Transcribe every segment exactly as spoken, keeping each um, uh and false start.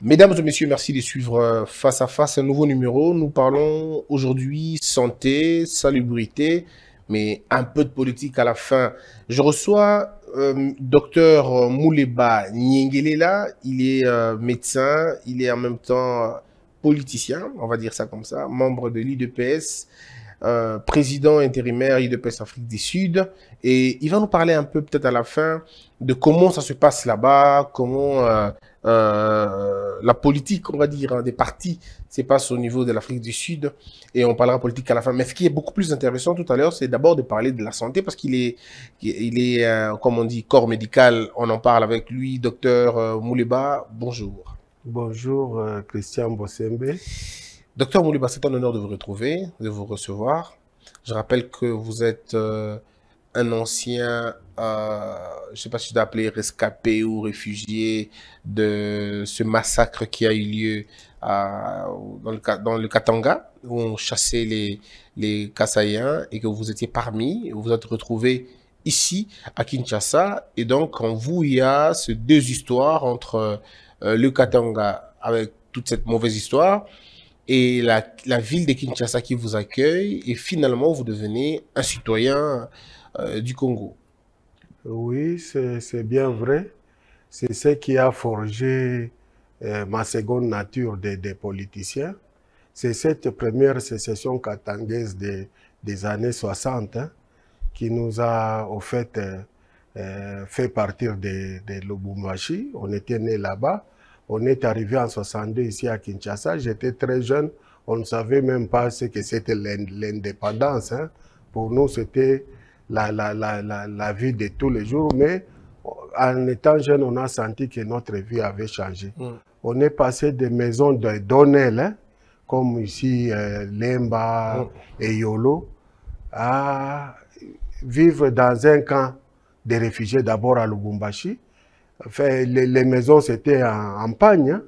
Mesdames et messieurs, merci de suivre euh, Face à Face, un nouveau numéro. Nous parlons aujourd'hui santé, salubrité, mais un peu de politique à la fin. Je reçois euh, docteur Mouleba Nyengelela. Il est euh, médecin, il est en même temps euh, politicien, on va dire ça comme ça, membre de l'I D P S, euh, président intérimaire I D P S Afrique du Sud. Et il va nous parler un peu peut-être à la fin de comment ça se passe là-bas, comment euh, euh, la politique, on va dire, hein, des partis se passe au niveau de l'Afrique du Sud. Et on parlera politique à la fin. Mais ce qui est beaucoup plus intéressant tout à l'heure, c'est d'abord de parler de la santé parce qu'il est, il est euh, comme on dit, corps médical. On en parle avec lui, docteur euh, Mouleba. Bonjour. Bonjour, euh, Christian Bossembe. Docteur Mouleba, c'est un honneur de vous retrouver, de vous recevoir. Je rappelle que vous êtes euh, un ancien, euh, je ne sais pas si je dois appeler rescapé ou réfugié de ce massacre qui a eu lieu à, dans, le, dans le Katanga, où on chassait les, les Kassaïens et que vous étiez parmi, vous vous êtes retrouvé ici à Kinshasa. Et donc, en vous, il y a ces deux histoires entre euh, le Katanga avec toute cette mauvaise histoire et la, la ville de Kinshasa qui vous accueille, et finalement vous devenez un citoyen euh, du Congo. Oui, c'est bien vrai. C'est ce qui a forgé euh, ma seconde nature des de politiciens. C'est cette première sécession katangaise de, des années soixante hein, qui nous a au fait euh, euh, fait partir de, de Lubumbashi. On était né là-bas. On est arrivé en soixante-deux ici à Kinshasa. J'étais très jeune. On ne savait même pas ce que c'était l'indépendance. Hein. Pour nous, c'était la, la, la, la, la vie de tous les jours. Mais en étant jeune, on a senti que notre vie avait changé. Mm. On est passé des maisons de Donnel, hein, comme ici euh, Lemba mm. et Yolo, à vivre dans un camp de réfugiés d'abord à Lubumbashi. Enfin, les, les maisons, c'était en, en pagne. Hein.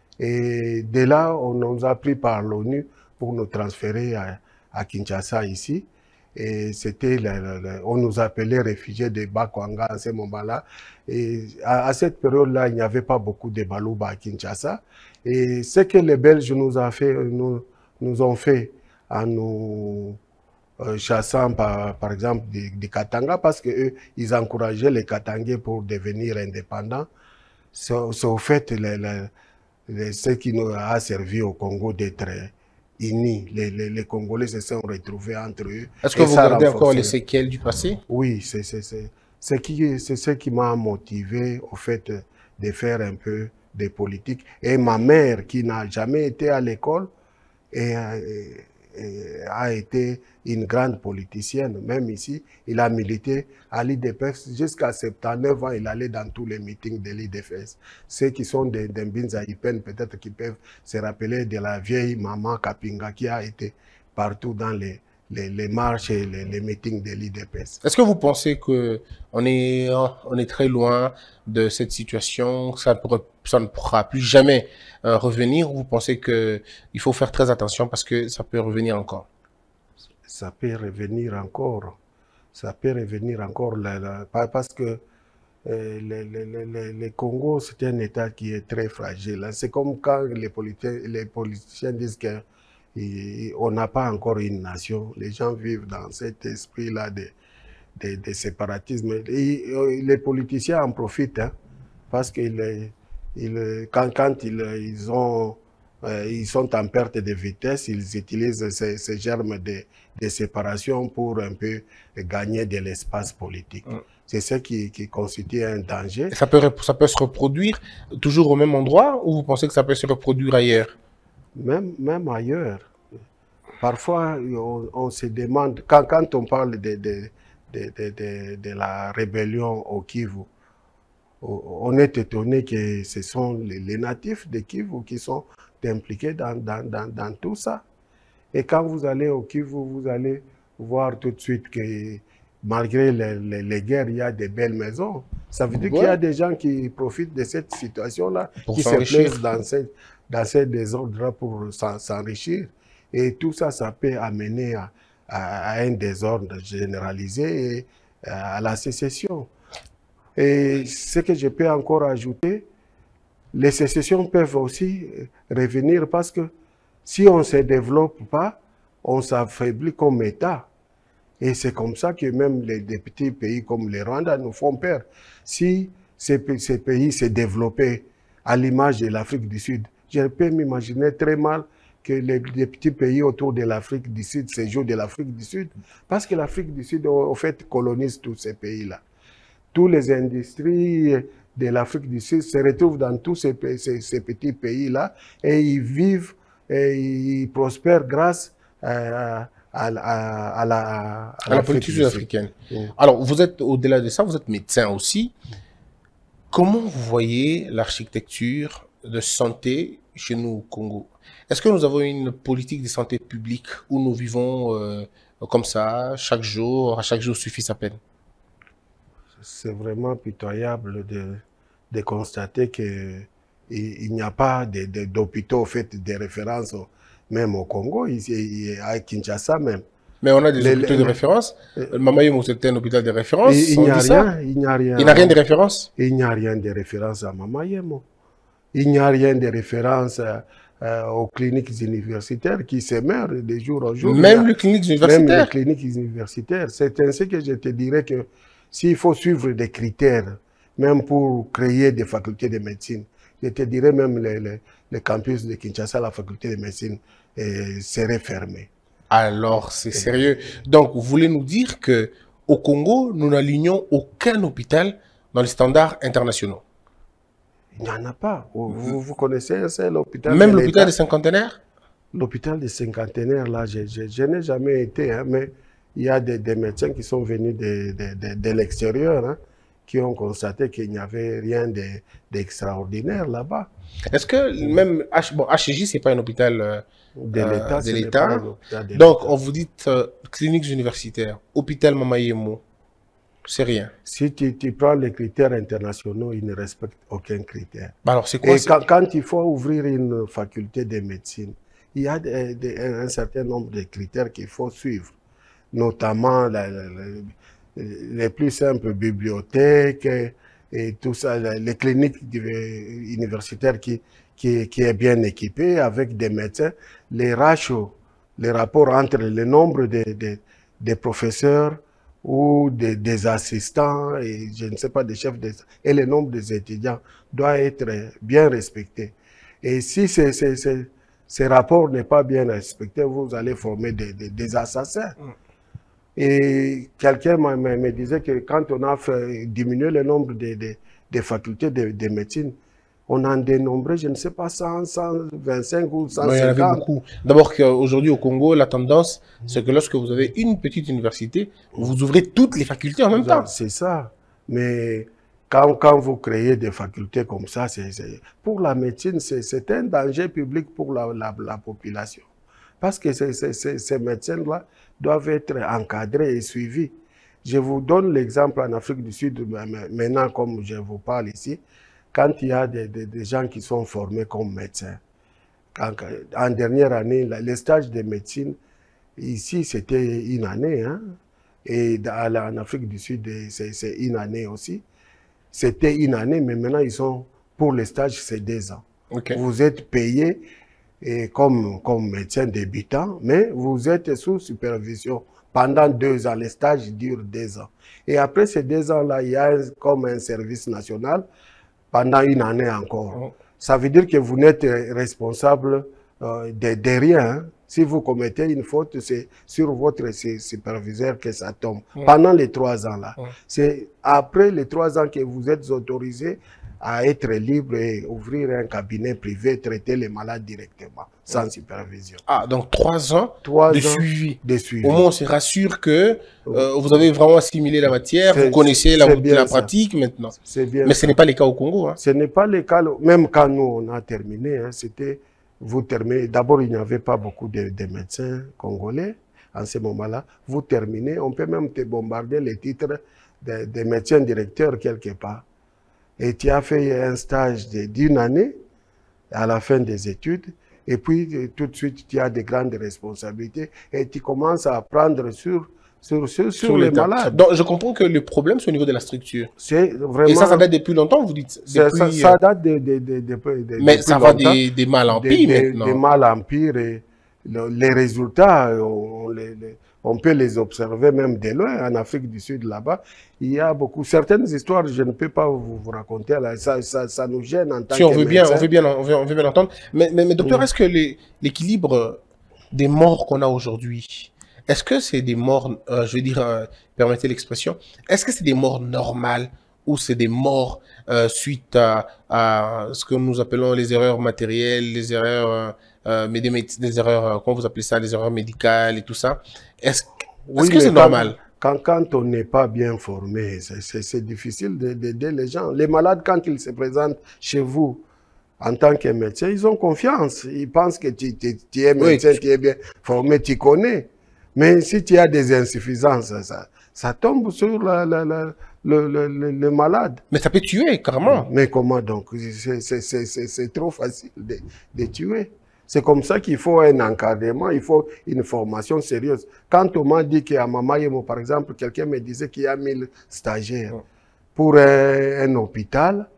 Et de là, on nous a pris par l'ONU pour nous transférer à, à Kinshasa ici. Et c'était, on nous appelait réfugiés de Bakwanga à ce moment-là. Et à, à cette période-là, il n'y avait pas beaucoup de Balouba à Kinshasa. Et ce que les Belges nous, a fait, nous, nous ont fait en nous euh, chassant, par, par exemple, des, des Katanga, parce qu'eux, ils encourageaient les Katangais pour devenir indépendants. C'est au fait le, le, le, ce qui nous a servi au Congo d'être unis. Les, les, les Congolais se sont retrouvés entre eux. Est-ce que vous gardez encore les séquelles du passé? Oui, c'est ce qui, ce qui m'a motivé au fait de faire un peu de politique. Et ma mère, qui n'a jamais été à l'école, et, et, et a été une grande politicienne. Même ici, il a milité à l'I D P S. Jusqu'à soixante-dix-neuf ans, il allait dans tous les meetings de l'I D P S. Ceux qui sont des Mbinza Ipen, peut-être qui peuvent se rappeler de la vieille maman Kapinga qui a été partout dans les, les, les marches et les, les meetings de l'I D P S. Est-ce que vous pensez qu'on est, on est très loin de cette situation, ça ne pourra, ça ne pourra plus jamais euh, revenir, ou vous pensez qu'il faut faire très attention parce que ça peut revenir encore? Ça peut revenir encore. Ça peut revenir encore là, là, parce que euh, le, le, le, le Congo, c'est un État qui est très fragile. C'est comme quand les politiciens, les politiciens disent qu'on n'a pas encore une nation. Les gens vivent dans cet esprit-là de, de, de séparatisme. Et, et les politiciens en profitent, hein, parce que ils, quand, quand ils, ils, ont, euh, ils sont en perte de vitesse, ils utilisent ces, ces germes de, de séparation pour un peu gagner de l'espace politique. Mm. C'est ce qui, qui constitue un danger. Et ça peut, ça peut se reproduire toujours au même endroit, ou vous pensez que ça peut se reproduire ailleurs? Même, même ailleurs. Parfois, on, on se demande, quand, quand on parle de, de, de, de, de, de la rébellion au Kivu, on est étonné que ce sont les, les natifs de Kivu qui sont impliqués dans, dans, dans, dans tout ça. Et quand vous allez au Kivu, vous allez voir tout de suite que malgré les, les, les guerres, il y a des belles maisons. Ça veut dire ouais. qu'il y a des gens qui profitent de cette situation-là, qui se plaisent dans ces, dans ces désordres pour s'enrichir. Et tout ça, ça peut amener à, à, à un désordre généralisé et à la sécession. Et ce que je peux encore ajouter, les sécessions peuvent aussi revenir parce que si on ne se développe pas, on s'affaiblit comme État. Et c'est comme ça que même les, des petits pays comme le Rwanda nous font peur. Si ces, ces pays se développaient à l'image de l'Afrique du Sud, je peux m'imaginer très mal que les, les petits pays autour de l'Afrique du Sud se jouent de l'Afrique du Sud, parce que l'Afrique du Sud, au fait, colonise tous ces pays-là. Toutes les industries de l'Afrique du Sud se retrouvent dans tous ces, ces, ces petits pays-là et ils vivent et ils prospèrent grâce à, à, à, à la, à à la politique sud-africaine. Mmh. Alors, vous êtes, au-delà de ça, vous êtes médecin aussi. Comment vous voyez l'architecture de santé chez nous au Congo? Est-ce que nous avons une politique de santé publique où nous vivons euh, comme ça, chaque jour, à chaque jour suffit sa peine? C'est vraiment pitoyable de, de constater qu'il il, n'y a pas d'hôpitaux, en fait, de référence, même au Congo, ici, à Kinshasa même. Mais on a des les, hôpitaux les, de référence. Euh, Mamayomo, c'était un hôpital de référence. Il n'y a rien. Il n'y a rien. Il n'y a rien de référence. Il n'y a rien de référence à Mamayomo. Il n'y a rien de référence à, à, aux cliniques universitaires qui se meurent de jour en jour. Même les cliniques universitaires. Même les cliniques universitaires. C'est ainsi que je te dirais que s'il faut suivre des critères, même pour créer des facultés de médecine, je te dirais même les, les, les campus de Kinshasa, la faculté de médecine eh, serait fermée. Alors, c'est sérieux. Donc, vous voulez nous dire que au Congo, nous n'alignons aucun hôpital dans les standards internationaux? Il n'y en a pas. Vous, vous, vous connaissez, c'est l'hôpital. Même l'hôpital des cinquantenaires? L'hôpital des cinquantenaires, là, je, je, je n'ai jamais été, hein, mais il y a des, des médecins qui sont venus de, de, de, de l'extérieur, hein, qui ont constaté qu'il n'y avait rien d'extraordinaire de, là-bas. Est-ce que même H, bon, H J, c'est pas un hôpital euh, de l'État? De l'État. Donc, on vous dit euh, cliniques universitaires, hôpital Mamayomo, c'est rien. Si tu, tu prends les critères internationaux, ils ne respectent aucun critère. Bah alors, c'est quoi? Et quand, quand il faut ouvrir une faculté de médecine, il y a de, de, un certain nombre de critères qu'il faut suivre, notamment la, la, la, les plus simples bibliothèques et, et tout ça, les cliniques universitaires qui, qui, qui est bien équipées avec des médecins, les ratios, les rapports entre le nombre de, de, de professeurs ou de, des assistants et je ne sais pas des chefs de, et le nombre des étudiants doit être bien respecté. Et si ces, ces, ces, ces rapports n'est pas bien respecté, vous allez former des, des, des assassins. Mm. Et quelqu'un me, me disait que quand on a fait diminuer le nombre de, de, de facultés de, de médecine, on en dénombrait, je ne sais pas, cent, cent vingt-cinq ou cent cinquante. Non, il y en avait beaucoup. D'abord qu'aujourd'hui au Congo, la tendance, c'est que lorsque vous avez une petite université, vous ouvrez toutes les facultés en même temps. C'est ça. Mais quand, quand vous créez des facultés comme ça, c'est, c'est, pour la médecine, c'est un danger public pour la, la, la population. Parce que ces, ces, ces médecins-là doivent être encadrés et suivis. Je vous donne l'exemple en Afrique du Sud, maintenant comme je vous parle ici, quand il y a des, des, des gens qui sont formés comme médecins. Quand, en dernière année, les stages de médecine, ici c'était une année, hein, et dans, en Afrique du Sud, c'est une année aussi. C'était une année, mais maintenant ils sont, pour les stages, c'est deux ans. Okay. Vous êtes payé et comme, comme médecin débutant, mais vous êtes sous supervision pendant deux ans. Les stages durent deux ans. Et après ces deux ans-là, il y a comme un service national pendant une année encore. Oh. Ça veut dire que vous n'êtes responsable euh, de, de rien. Hein. Si vous commettez une faute, c'est sur votre superviseur que ça tombe. Oh. Pendant les trois ans-là. Oh. C'est après les trois ans que vous êtes autorisé à être libre et ouvrir un cabinet privé, traiter les malades directement, sans supervision. Ah, donc trois ans trois de, ans suivi. de suivi. Au moins, on se rassure que euh, vous avez vraiment assimilé la matière, vous connaissez la, la pratique maintenant. Bien Mais ce n'est pas le cas au Congo. Hein. Ce n'est pas le cas, même quand nous, on a terminé, hein, c'était, vous terminez, d'abord, il n'y avait pas beaucoup de, de médecins congolais en ce moment-là. Vous terminez, on peut même te bombarder les titres de, de médecins directeurs quelque part. Et tu as fait un stage d'une année à la fin des études, et puis tout de suite tu as de grandes responsabilités et tu commences à prendre sur sur, sur, sur, Sur les l'État. malades. Donc, je comprends que le problème, c'est au niveau de la structure. C'est vraiment... Et ça, ça date depuis longtemps, vous dites ça, depuis, ça, ça date de, de, de, de, de, mais depuis ça va longtemps. des, des mal en Des- pire des- maintenant. Des mal en pire. Et le- les résultats, on, les- les- on peut les observer même de loin. En Afrique du Sud, là-bas, il y a beaucoup... Certaines histoires, je ne peux pas vous, vous raconter. Là, ça, ça, ça nous gêne en tant Si on que veut bien, on médecins. veut bien, on veut, on veut bien entendre. Mais, mais, mais docteur, Mm. est-ce que les- l'équilibre des morts qu'on a aujourd'hui, est-ce que c'est des morts, euh, je veux dire, euh, permettez l'expression, est-ce que c'est des morts normales ou c'est des morts euh, suite à, à ce que nous appelons les erreurs matérielles, les erreurs, euh, euh, mais des, méde- des erreurs, euh, comment vous appelez ça, les erreurs médicales et tout ça. Est-ce Oui, est-ce que mais c'est quand- normal? Quand, quand on n'est pas bien formé, c'est- c'est c'est difficile de- d'aider les gens. Les malades, quand ils se présentent chez vous en tant que médecin, ils ont confiance. Ils pensent que tu, tu- tu es médecin, Oui. tu es bien formé, tu connais. Mais si tu as des insuffisances, ça, ça tombe sur la, la- la- le, le- le- le malade. Mais ça peut tuer, carrément. Mais comment donc? C'est- c'est- c'est- C'est c'est trop facile de, de tuer. C'est comme ça qu'il faut un encadrement, il faut une formation sérieuse. Quand on m'a dit qu'à Mamayemo, par exemple, quelqu'un me disait qu'il y a mille stagiaires Mm. pour un, un hôpital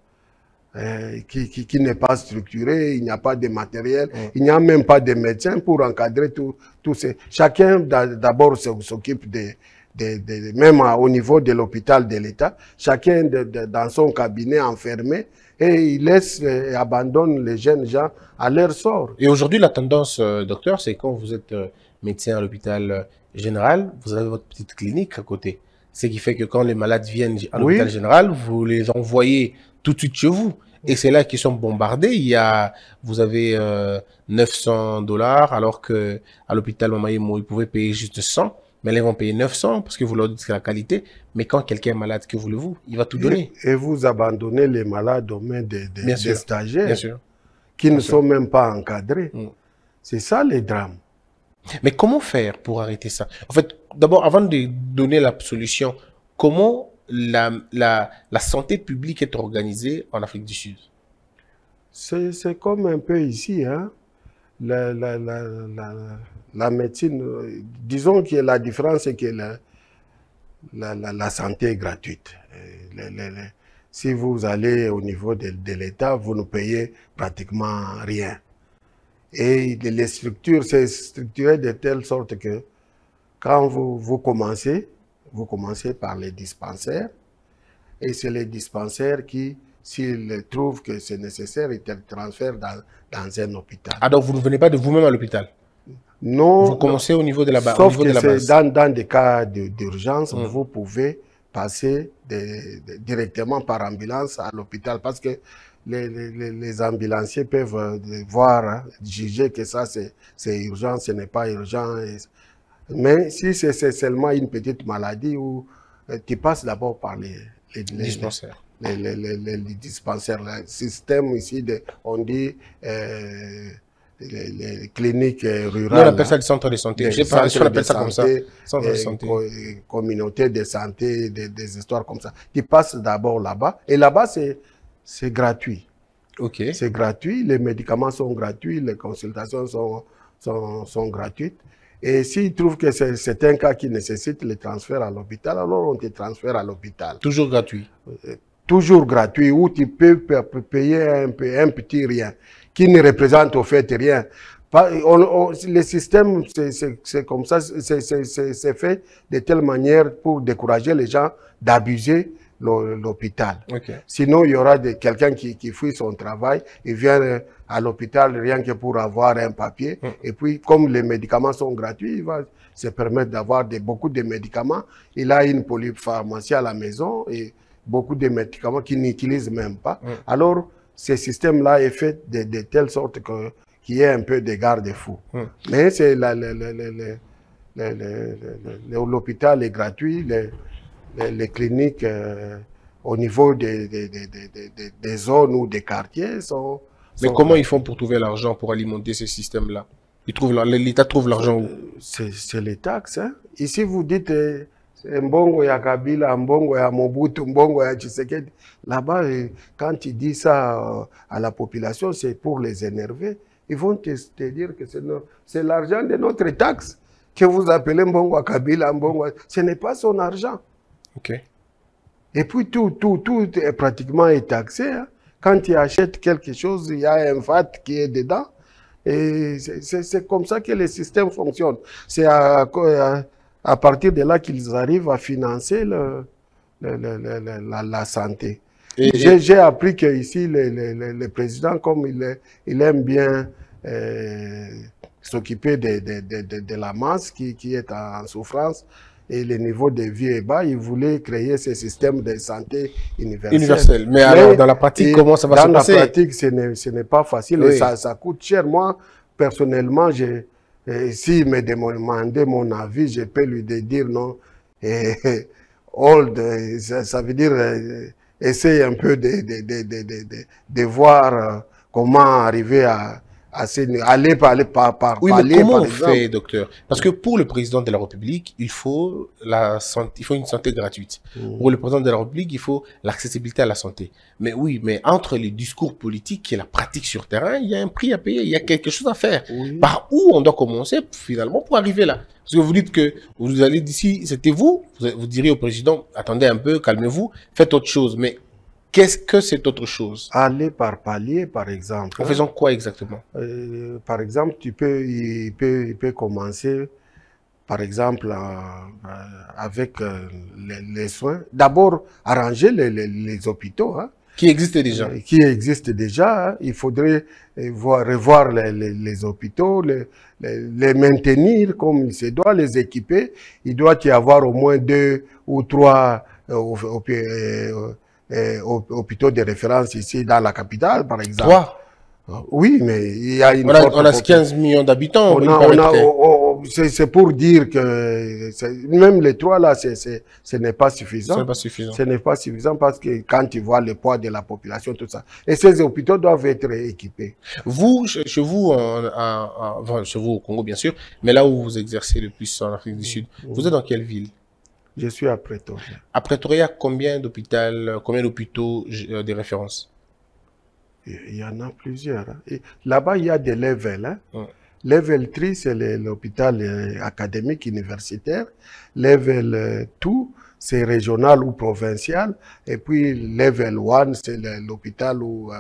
euh, qui, qui, qui n'est pas structuré, il n'y a pas de matériel, Mm. il n'y a même pas de médecins pour encadrer tout, tout ces... Chacun d'a- d'abord se- s'occupe de, de, de, même à- au niveau de l'hôpital de l'État, chacun de, de- dans son cabinet enfermé, et il laisse et abandonne les jeunes gens à leur sort. Et aujourd'hui, la tendance, euh, docteur, c'est quand vous êtes euh, médecin à l'hôpital euh, général, vous avez votre petite clinique à côté. Ce qui fait que quand les malades viennent à Oui. l'hôpital général, vous les envoyez tout de suite chez vous. Et c'est là qu'ils sont bombardés. Il y a, vous avez euh, neuf cents dollars, alors que à l'hôpital Mamayemo, ils pouvaient payer juste cent. Mais là, ils vont payer neuf cents parce que vous leur dites que c'est la qualité. Mais quand quelqu'un est malade, que voulez-vous? Il va tout donner. Et, et vous abandonnez les malades aux mains des, des, Bien des sûr. stagiaires Bien sûr. qui Bien ne sûr. sont même pas encadrés. Mm. C'est ça les drames. Mais comment faire pour arrêter ça? En fait, d'abord, avant de donner la solution, comment la, la, la santé publique est organisée en Afrique du Sud? C'est c'est comme un peu ici, hein. La, la, la, la, la médecine, euh, disons que la différence, c'est que la, la, la, la santé est gratuite. Euh, les- les- les- si vous allez au niveau de, de l'État, vous ne payez pratiquement rien. Et les les structures, c'est structuré de telle sorte que quand vous, vous commencez, vous commencez par les dispensaires, et c'est les dispensaires qui, s'ils trouvent que c'est nécessaire, ils te transfèrent dans, dans un hôpital. Ah, donc vous ne venez pas de vous-même à l'hôpital? Non, Vous commencez au niveau de la, ba- au sauf niveau que de la c'est base. dans, dans des cas de- d'urgence, Mm. vous pouvez passer de- de- directement par ambulance à l'hôpital parce que les, les, les- les ambulanciers peuvent euh, voir, hein, juger que ça c'est c'est urgent, ce n'est pas urgent. Et- mais si c'est c'est seulement une petite maladie où euh, tu passes d'abord par les, les, les- Dispensaire. les, les, les, les- les dispensaires. Le système ici, de, on dit euh, les, les cliniques euh, Nous, on rurales. appelle ça hein. le centre de santé. Des J'ai pas, centres on appelle de ça comme ça. santé, Centre de euh, santé. co- euh, communauté de santé, des, des histoires comme ça. Tu passes d'abord là-bas. Et là-bas, c'est c'est gratuit. Ok. C'est gratuit. Les médicaments sont gratuits. Les consultations sont, sont, sont gratuites. Et s'ils trouvent que c'est c'est un cas qui nécessite le transfert à l'hôpital, alors on te transfère à l'hôpital. Toujours gratuit. Toujours gratuit, où tu peux pa- pa- payer un, peu- un petit rien, qui ne représente au fait rien. Pas- on- on- le système, c'est- c'est c'est comme ça, c'est- c'est c'est- c'est fait de telle manière pour décourager les gens d'abuser l'hô- l'hôpital. Ok. Sinon, il y aura des- quelqu'un qui, qui fuit son travail, il vient euh, à l'hôpital rien que pour avoir un papier. Mm. Et puis, comme les médicaments sont gratuits, il va se permettre d'avoir des- beaucoup de médicaments. Il a une polypharmacie à la maison et beaucoup de médicaments qu'il n'utilise même pas. Mm. Alors, ce système-là est fait de, de telle sorte que qu'il y ait un peu de garde-fous. Mm. Mais c'est la- la- la- la- la- la- la- la- la- l'hôpital est gratuit, les, les, les cliniques euh, au niveau des, des, des, des, des- des zones ou des quartiers sont... Mais sont comment ils font pour trouver l'argent pour alimenter ces systèmes-là? Ils trouvent la- l'État trouve l'argent où? C'est c'est les taxes. Hein. Ici, vous dites euh, c'est Mbongo ya Kabila, Mbongo ya Mobutu, Mbongo ya Tshisekedi. Là-bas, euh, quand tu dis ça euh, à la population, c'est pour les énerver. Ils vont te, te dire que c'est no- c'est l'argent de notre taxe. que vous appelez Mbongwa Kabila, Mbongwa, ce n'est pas son argent. Okay. Et puis tout, tout, tout est pratiquement est taxé. Hein. Quand il achète quelque chose, il y a un V A T qui est dedans. Et c'est comme ça que le système fonctionne. C'est à, à, à partir de là qu'ils arrivent à financer le, le, le, le, la, la santé. J'ai appris qu'ici, le, le, le président, comme il, est, il aime bien euh, s'occuper de, de, de, de, de la masse qui, qui est en souffrance, et le niveau de vie est bas, il voulait créer ce système de santé universel. Universel. Mais, Mais alors, dans la pratique, comment ça va se passer? Dans la pratique, ce n'est pas facile, oui. Et ça, ça coûte cher. Moi, personnellement, s'il me demandait mon avis, je peux lui dire non. Et, old, ça, ça veut dire, essayer un peu de, de, de, de, de, de, de voir comment arriver à... aller parler par, par oui, parler, mais comment par on fait, docteur? Parce que pour le président de la République, il faut la santé, il faut une santé gratuite. Mmh. Pour le président de la République, il faut l'accessibilité à la santé. Mais oui, mais entre les discours politiques et la pratique sur terrain, il y a un prix à payer, il y a quelque chose à faire. Oui. Par où on doit commencer finalement pour arriver là? Parce que vous dites que vous allez d'ici, c'était vous, vous diriez au président, attendez un peu, calmez-vous, faites autre chose. Mais qu'est-ce que c'est autre chose? Aller par palier, par exemple. En faisant quoi exactement? euh, Par exemple, tu peux, il peut, il peut commencer, par exemple, euh, avec euh, les, les soins. D'abord, arranger les, les, les hôpitaux. Hein, qui existent déjà. Euh, qui existent déjà. Hein. Il faudrait voir, revoir les, les, les hôpitaux, les, les, les maintenir comme il se doit, les équiper. Il doit y avoir au moins deux ou trois euh, euh, Euh, hôpitaux de référence ici dans la capitale, par exemple. Trois. Oui, mais il y a une On a, on a quinze millions d'habitants. C'est pour dire que même les trois là, ce n'est pas suffisant. Ce n'est pas suffisant. Ce n'est pas suffisant parce que quand tu vois le poids de la population, tout ça. Et ces hôpitaux doivent être équipés. Vous, chez vous, en, en, en, enfin, chez vous au Congo, bien sûr, mais là où vous exercez le plus en Afrique du Sud, mmh. vous êtes dans quelle ville? Je suis à Pretoria. À Pretoria, combien d'hôpitaux, combien d'hôpitaux de référence? Il y en a plusieurs. Hein. Là-bas, il y a des levels. Hein. Hum. Level trois, c'est l'hôpital académique universitaire. Level deux, c'est régional ou provincial. Et puis, level un, c'est l'hôpital où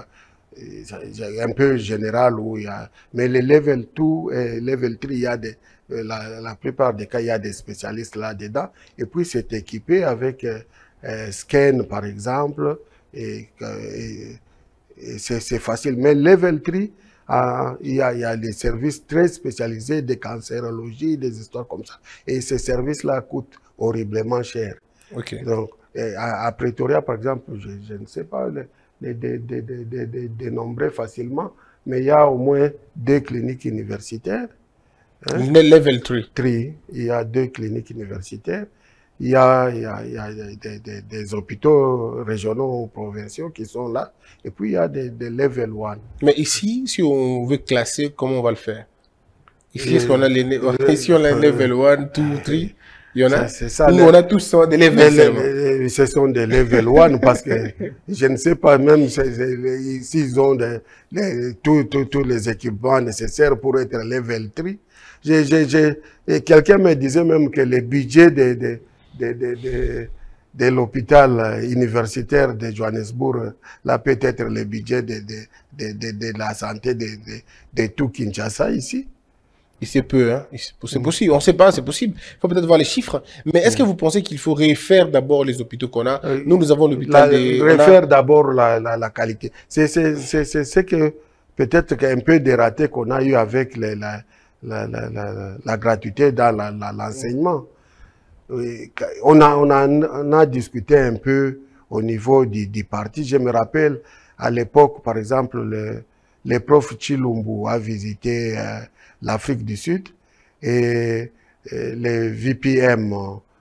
euh, un peu général où il y a. Mais le level deux et level trois, il y a des. La, la plupart des cas, il y a des spécialistes là-dedans. Et puis, c'est équipé avec euh, euh, scan, par exemple. Et, et, et c'est facile. Mais level trois, euh, il, y a, il y a des services très spécialisés de cancérologie, des histoires comme ça. Et ces services-là coûtent horriblement cher. Okay. Donc, à, à Pretoria, par exemple, je, je ne sais pas les, les, les, les, les, les, les dénombrer facilement, mais il y a au moins deux cliniques universitaires. Hein? Level trois. Il y a deux cliniques universitaires. Il y a, il y a, il y a des, des, des hôpitaux régionaux ou provinciaux qui sont là. Et puis, il y a des, des level un. Mais ici, si on veut classer, comment on va le faire? Ici, est-ce qu'on a les, ici, on a les level un, deux, trois? Il y en a. C'est ça. Nous, les, on a tous des level un. Ce sont des level un parce que je ne sais pas même s'ils ont des, les, tous, tous, tous les équipements nécessaires pour être level trois. Quelqu'un me disait même que le budget de, de, de, de, de, de l'hôpital universitaire de Johannesburg, là peut-être le budget de, de, de, de, de la santé de, de, de tout Kinshasa ici. C'est peu, hein. C'est possible. On ne sait pas, c'est possible. Il faut peut-être voir les chiffres. Mais est-ce que vous pensez qu'il faut refaire d'abord les hôpitaux qu'on a? Nous, nous avons l'hôpital des... Refaire a... d'abord la, la, la qualité. C'est ce que peut-être qu'un peu des ratés qu'on a eu avec les, la, La, la, la, la gratuité dans l'enseignement. La, on, a, on, a, on a discuté un peu au niveau du, du parti. Je me rappelle, à l'époque, par exemple, le, le prof Chilumbu a visité euh, l'Afrique du Sud et, et le V P M,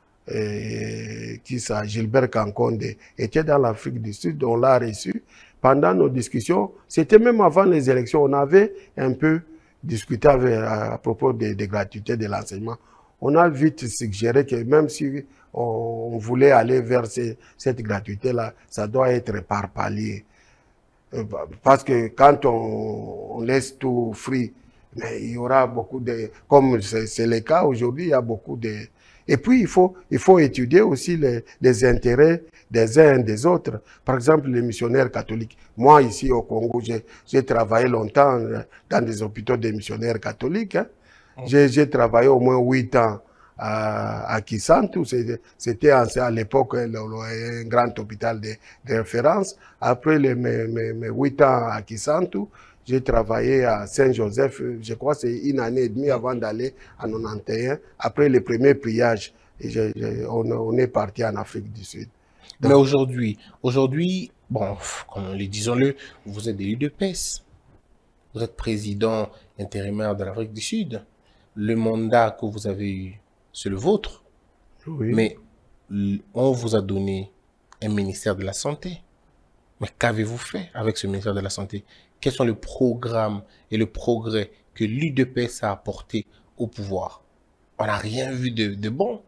et, qui ça, Gilbert Kankonde, était dans l'Afrique du Sud. On l'a reçu. Pendant nos discussions, c'était même avant les élections, on avait un peu discuter avec, à, à propos des de gratuités de l'enseignement. On a vite suggéré que même si on, on voulait aller vers ces, cette gratuité-là, ça doit être par palier. Parce que quand on, on laisse tout free, Mais il y aura beaucoup de... Comme c'est le cas aujourd'hui, il y a beaucoup de... Et puis, il faut, il faut étudier aussi les, les intérêts des uns et des autres. Par exemple, les missionnaires catholiques. Moi, ici au Congo, j'ai travaillé longtemps dans des hôpitaux des missionnaires catholiques. Hein. J'ai travaillé au moins huit ans à, à Kisantu. C'était à l'époque un grand hôpital de, de référence. Après les, mes, mes, mes huit ans à Kisantu, j'ai travaillé à Saint-Joseph, je crois que c'est une année et demie avant d'aller à quatre-vingt-onze. Après le premier priage, et je, je, on, on est parti en Afrique du Sud. Donc, mais aujourd'hui, aujourd'hui, bon, comme le disons-le, vous êtes élu de P E S. Vous êtes président intérimaire de l'Afrique du Sud. Le mandat que vous avez eu, c'est le vôtre. Oui. Mais on vous a donné un ministère de la Santé. Mais qu'avez-vous fait avec ce ministère de la Santé? Quels sont les programmes et le progrès que l'U D P S a apporté au pouvoir? On n'a rien vu de, de bon.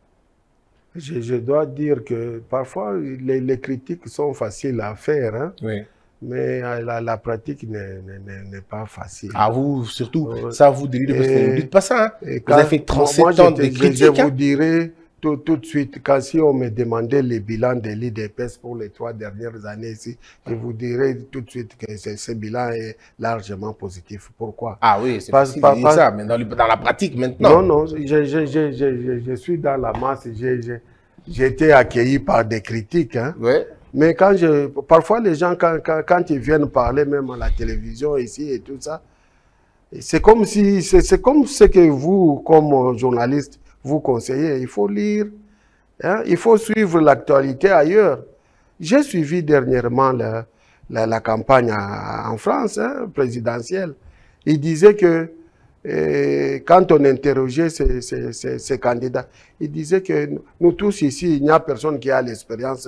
Je, je dois dire que parfois, les, les critiques sont faciles à faire, hein? Oui. Mais la, la pratique n'est pas facile. Ah, vous, surtout, euh, ça, vous, de l'U D P S, ne nous dites pas ça. Hein? Vous quand, avez fait trente-sept moi, ans de critiques. Je, je vous dirais tout, tout de suite, quand si on me demandait les bilans de l'U D P S pour les trois dernières années ici, je vous dirais tout de suite que ce bilan est largement positif. Pourquoi? Ah oui, c'est facile de dire ça, mais dans, le, dans la pratique maintenant. Non, non, je, je, je, je, je suis dans la masse, j'ai été accueilli par des critiques. Hein. Ouais. Mais quand je, parfois les gens, quand, quand, quand ils viennent parler même à la télévision ici et tout ça, c'est comme si, c'est comme ce que vous, comme journaliste, vous conseillez. Il faut lire, hein, il faut suivre l'actualité ailleurs. J'ai suivi dernièrement la, la, la campagne à, en France, hein, présidentielle. Il disait que euh, quand on interrogeait ces, ces, ces, ces candidats, il disait que nous tous ici, il n'y a personne qui a l'expérience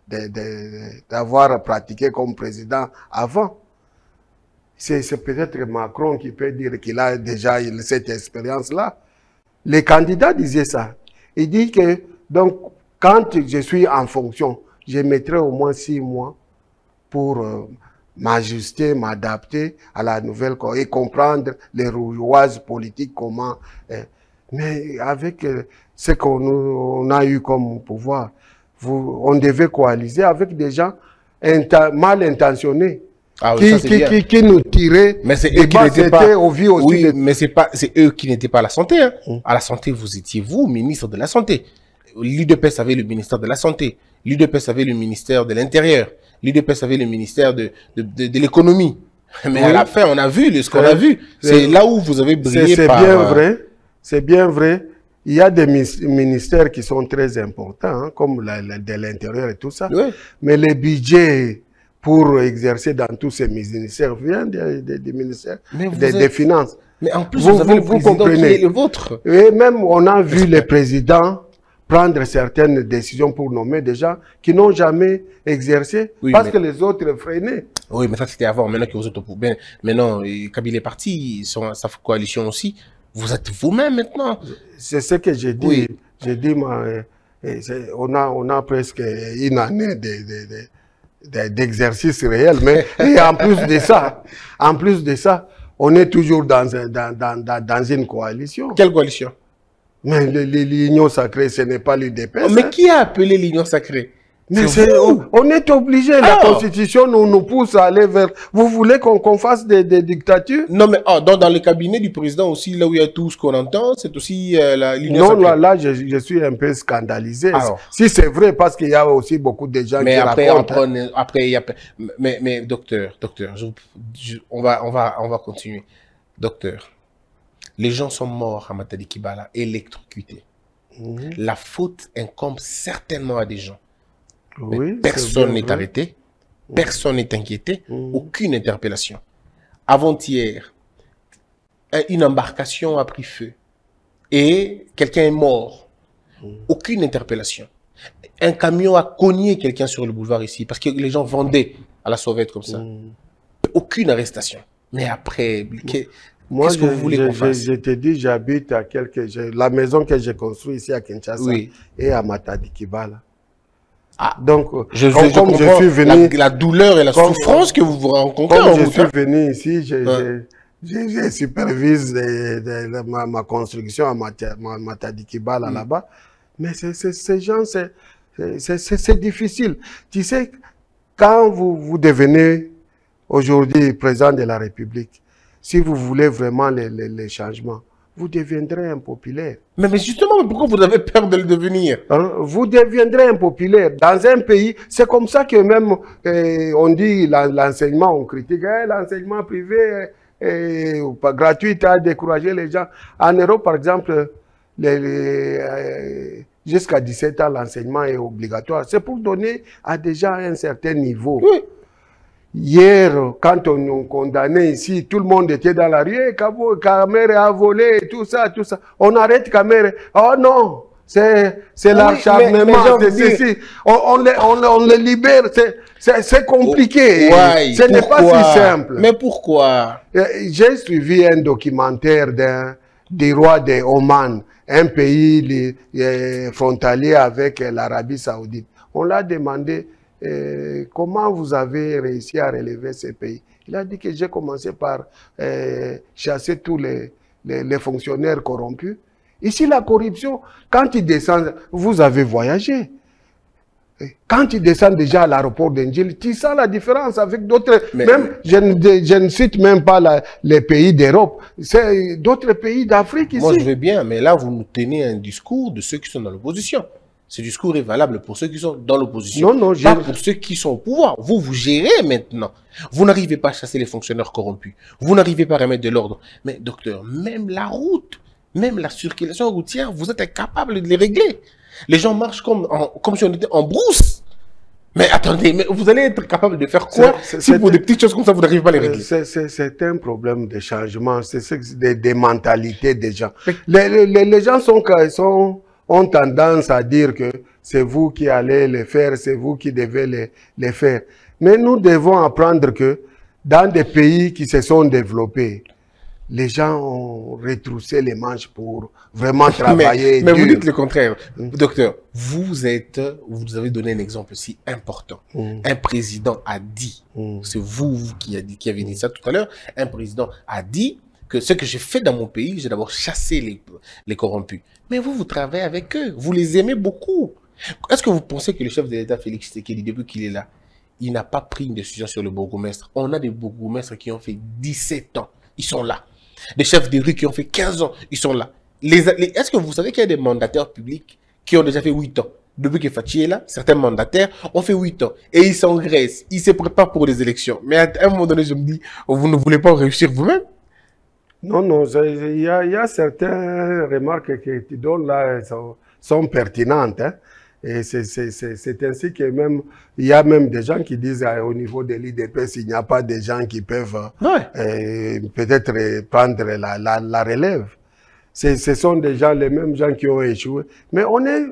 d'avoir pratiqué comme président avant. C'est peut-être Macron qui peut dire qu'il a déjà cette expérience-là. Les candidats disaient ça. Il dit que, donc, quand je suis en fonction, je mettrai au moins six mois pour euh, m'ajuster, m'adapter à la nouvelle et comprendre les rouages politiques, comment. Euh, mais avec euh, ce qu'on a eu comme pouvoir, vous, on devait coaliser avec des gens mal intentionnés. Ah oui, qui, ça, qui, qui, qui nous tiraient. Mais c'est eux qui n'étaient pas. Au vie aussi oui, de... mais c'est pas, c'est eux qui n'étaient pas à la santé. Hein. Hum. À la santé, vous étiez vous, ministre de la Santé. L'U D P S avait le ministère de la Santé. L'U D P S avait le ministère de l'Intérieur. L'U D P S avait le ministère de, de, de, de l'économie. Mais oui. À la fin, on a vu ce qu'on a vu. C'est là où vous avez brillé. C'est par... bien vrai. C'est bien vrai. Il y a des ministères qui sont très importants, hein, comme la, la, de l'Intérieur et tout ça. Oui. Mais les budgets pour exercer dans tous ces ministères viennent des, des, des ministères des, êtes... des Finances. Mais en plus, vous, vous avez vous, le président vous comprenez. Qui est le vôtre. Et même, on a vu les présidents prendre certaines décisions pour nommer des gens qui n'ont jamais exercé oui, parce mais... que les autres freinaient. Oui, mais ça c'était avant. Maintenant que vous êtes au pouvoir, maintenant, Kabila est parti, son, sa coalition aussi. Vous êtes vous-même maintenant. C'est ce que j'ai dit. Oui. J'ai dit, on a, on a presque une année de, de, de, d'exercice réel. Mais et en plus de ça, en plus de ça, on est toujours dans, dans, dans, dans une coalition. Quelle coalition? Mais l'Union sacrée, ce n'est pas l'U D P S. Oh, mais hein? Qui a appelé l'Union sacrée? Mais est on, on est obligé, la oh. Constitution nous, nous pousse à aller vers... Vous voulez qu'on qu'on fasse des, des dictatures? Non, mais oh, dans, dans le cabinet du président aussi, là où il y a tout ce qu'on entend, c'est aussi euh, l'Union sacrée. Non, là, là je, je suis un peu scandalisé. Alors. Si c'est vrai, parce qu'il y a aussi beaucoup de gens mais qui après, racontent... Après, hein. après, il y a... Mais, mais docteur, docteur, je, je, on, va, on, va, on va continuer. Docteur, les gens sont morts à Matadi Kibala, électrocutés. Mmh. La faute incombe certainement à des gens. Oui, personne n'est arrêté, mmh. personne n'est inquiété, mmh. aucune interpellation. Avant-hier, une embarcation a pris feu et quelqu'un est mort. Mmh. Aucune interpellation. Un camion a cogné quelqu'un sur le boulevard ici parce que les gens vendaient à la sauvette comme ça. Mmh. Aucune arrestation. Mais après, qu'est-ce que vous voulez qu'on fasse? Je te dis, j'habite à quelques... La maison que j'ai construite ici à Kinshasa oui. et à Matadi Kibala. Ah, donc, je, comme, je, comme je suis venu, la, la douleur et la comme, souffrance que vous vous rencontrez. Comme je suis venu ici, je, ouais. je supervise de, de, de, ma, ma construction à Matadikibala Mm. là-bas. Mais c'est, c'est, ces gens, c'est difficile. Tu sais, quand vous, vous devenez aujourd'hui président de la République, si vous voulez vraiment les, les, les changements, vous deviendrez impopulaire. Mais, mais justement, pourquoi vous avez peur de le devenir? Vous deviendrez impopulaire. Dans un pays, c'est comme ça que même eh, on dit l'enseignement, on critique eh, l'enseignement privé eh, pas gratuit a découragé les gens. En Europe, par exemple, les, les, eh, jusqu'à dix-sept ans, l'enseignement est obligatoire. C'est pour donner à des gens un certain niveau. Oui. Hier, quand on nous condamnait ici, tout le monde était dans la rue, Kamere a volé, tout ça, tout ça. On arrête Kamere. Oh non, c'est oui, l'acharnement, c'est ceci. On, on, les, on, on les libère, c'est compliqué. Oh, ouais, ce n'est pas si simple. Mais pourquoi? J'ai suivi un documentaire d'un du roi de Oman, un pays li, eh, frontalier avec l'Arabie Saoudite. On l'a demandé. Euh, comment vous avez réussi à relever ces pays? Il a dit que j'ai commencé par euh, chasser tous les, les, les fonctionnaires corrompus. Ici, la corruption, quand ils descendent, vous avez voyagé. Quand ils descendent déjà à l'aéroport d'Engil, tu sens la différence avec d'autres. Même, je ne, je ne cite même pas la, les pays d'Europe, c'est d'autres pays d'Afrique ici. Moi, je veux bien, mais là, vous nous tenez un discours de ceux qui sont dans l'opposition. Ce discours est valable pour ceux qui sont dans l'opposition, non, non, pas pour ceux qui sont au pouvoir. Vous, vous gérez maintenant. Vous n'arrivez pas à chasser les fonctionnaires corrompus. Vous n'arrivez pas à remettre de l'ordre. Mais docteur, même la route, même la circulation routière, vous êtes incapable de les régler. Les gens marchent comme, en, comme si on était en brousse. Mais attendez, mais vous allez être capable de faire quoi si pour des petites choses comme ça, vous n'arrivez pas à les régler? C'est un problème de changement, c'est des, des mentalités des gens. Les, les, les gens sont... sont ont tendance à dire que c'est vous qui allez les faire, c'est vous qui devez les, les faire. Mais nous devons apprendre que dans des pays qui se sont développés, les gens ont retroussé les manches pour vraiment travailler. Mais, mais vous dites le contraire. Mmh. Docteur, vous êtes, vous avez donné un exemple si important. Mmh. Un président a dit, mmh. c'est vous, vous qui, a dit, qui avez dit ça tout à l'heure, un président a dit que ce que j'ai fait dans mon pays, j'ai d'abord chassé les, les corrompus. Mais vous, vous travaillez avec eux. Vous les aimez beaucoup. Est-ce que vous pensez que le chef de l'État, Félix Tshisekedi, depuis qu'il est là, il n'a pas pris une décision sur le bourgmestre? On a des bourgmestres qui ont fait dix-sept ans. Ils sont là. Des chefs de rue qui ont fait quinze ans. Ils sont là. Les, les, Est-ce que vous savez qu'il y a des mandataires publics qui ont déjà fait huit ans? Depuis que Fatih est là, certains mandataires ont fait huit ans. Et ils s'engraissent. Ils se préparent pour les élections. Mais à un moment donné, je me dis, vous ne voulez pas réussir vous-même? Non, non, il y a, y a certaines remarques que tu donnes là sont, sont pertinentes. Hein? Et c'est ainsi que même, il y a même des gens qui disent euh, au niveau de l'I D P S, il n'y a pas des gens qui peuvent ouais. euh, peut-être prendre la, la, la relève. Ce sont des gens, les mêmes gens qui ont échoué. Mais on est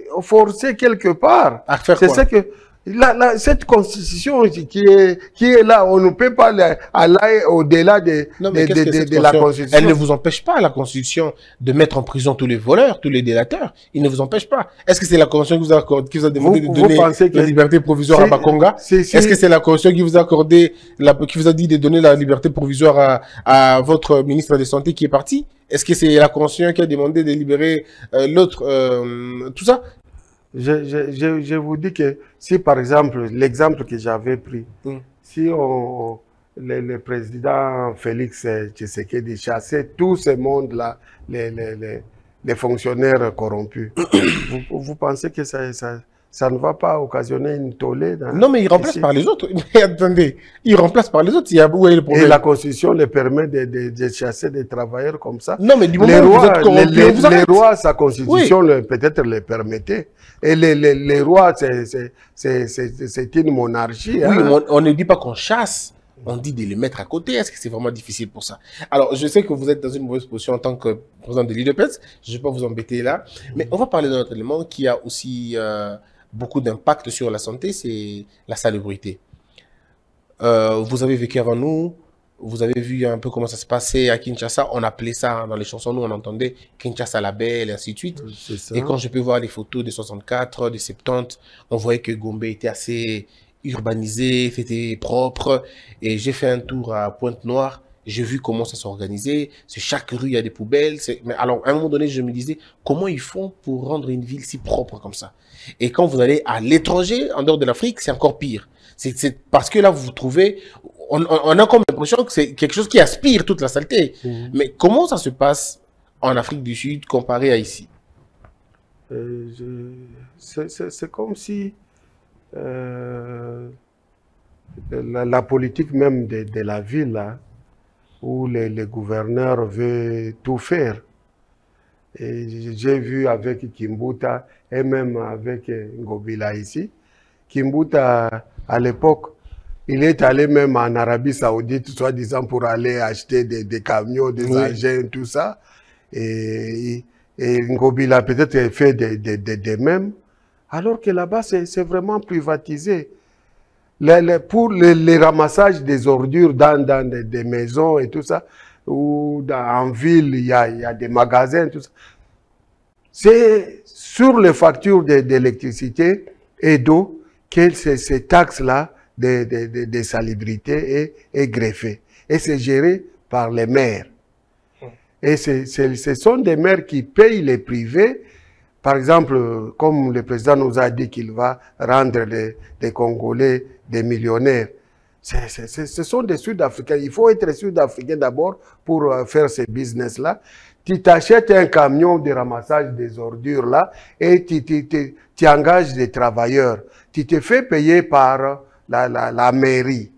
forcé quelque part. C'est ce que... La, la, cette constitution qui est, qui est là, on ne peut pas aller au-delà de, de, de, de, de la constitution. Elle ne vous empêche pas, la constitution, de mettre en prison tous les voleurs, tous les délateurs. Il ne vous empêche pas. Est-ce que c'est la constitution qui vous a, qui vous a demandé vous, de donner la liberté provisoire à Bakonga? Est-ce que c'est la constitution qui vous a accordé, la, qui vous a dit de donner la liberté provisoire à, à votre ministre de Santé qui est parti? Est-ce que c'est la constitution qui a demandé de libérer euh, l'autre, euh, tout ça? Je, je, je, je vous dis que si, par exemple, l'exemple que j'avais pris, mm. si on, le, le président Félix Tshisekedi chassait tout ce monde-là, les, les, les, les fonctionnaires corrompus, vous, vous pensez que ça, ça, ça ne va pas occasionner une tollée dans, Non, mais il remplace ici. par les autres. Mais attendez, il remplace par les autres. Il y a, où est le problème? Et la Constitution le permet de, de, de chasser des travailleurs comme ça. Non, mais du moment les où rois, vous êtes corrompu, les, vous les rois, sa Constitution oui. peut-être le permettait. Et les, les, les rois, c'est une monarchie. Oui, hein. on, on ne dit pas qu'on chasse, on dit de les mettre à côté. Est-ce que c'est vraiment difficile pour ça? Alors, je sais que vous êtes dans une mauvaise position en tant que président de l'I D P S. Je ne vais pas vous embêter là. Mais on va parler d'un autre élément qui a aussi euh, beaucoup d'impact sur la santé, c'est la salubrité. Euh, vous avez vécu avant nous. Vous avez vu un peu comment ça se passait à Kinshasa. On appelait ça, dans les chansons, nous, on entendait Kinshasa la belle, et ainsi de suite. Et quand je peux voir les photos des soixante-quatre, des soixante-dix, on voyait que Gombe était assez urbanisé, c'était propre. Et j'ai fait un tour à Pointe-Noire. j'ai vu comment ça s'organisait. C'est chaque rue, il y a des poubelles. Mais alors, à un moment donné, je me disais, comment ils font pour rendre une ville si propre comme ça? Et quand vous allez à l'étranger, en dehors de l'Afrique, c'est encore pire. C'est parce que là, vous vous trouvez, on, on a comme l'impression que c'est quelque chose qui aspire toute la saleté. Mmh. Mais comment ça se passe en Afrique du Sud comparé à ici? euh, C'est comme si euh, la, la politique même de, de la ville, là, où les, les gouverneurs veulent tout faire. J'ai vu avec Kimbuta et même avec Ngobila ici. Kimbuta, à l'époque, il est allé même en Arabie Saoudite, soi-disant pour aller acheter des, des camions, des oui. engins, tout ça. Et, et Ngobila peut-être fait des de, de, de mêmes. Alors que là-bas, c'est vraiment privatisé. Les, les, pour les, les ramassages des ordures dans, dans des, des maisons et tout ça, ou dans, en ville, il y a, il y a des magasins, tout ça. C'est sur les factures d'électricité et d'eau que ces, ces taxes-là de, de, de, de salubrité est, est greffée. Et c'est géré par les maires. Et c'est, c'est, ce sont des maires qui payent les privés. Par exemple, comme le président nous a dit qu'il va rendre les, les Congolais des millionnaires. C'est, c'est, c'est, ce sont des Sud-Africains. Il faut être Sud-Africain d'abord pour euh, faire ce business-là. Tu t'achètes un camion de ramassage des ordures là et tu, tu, tu, tu engages des travailleurs. Tu te fais payer par la, la, la mairie.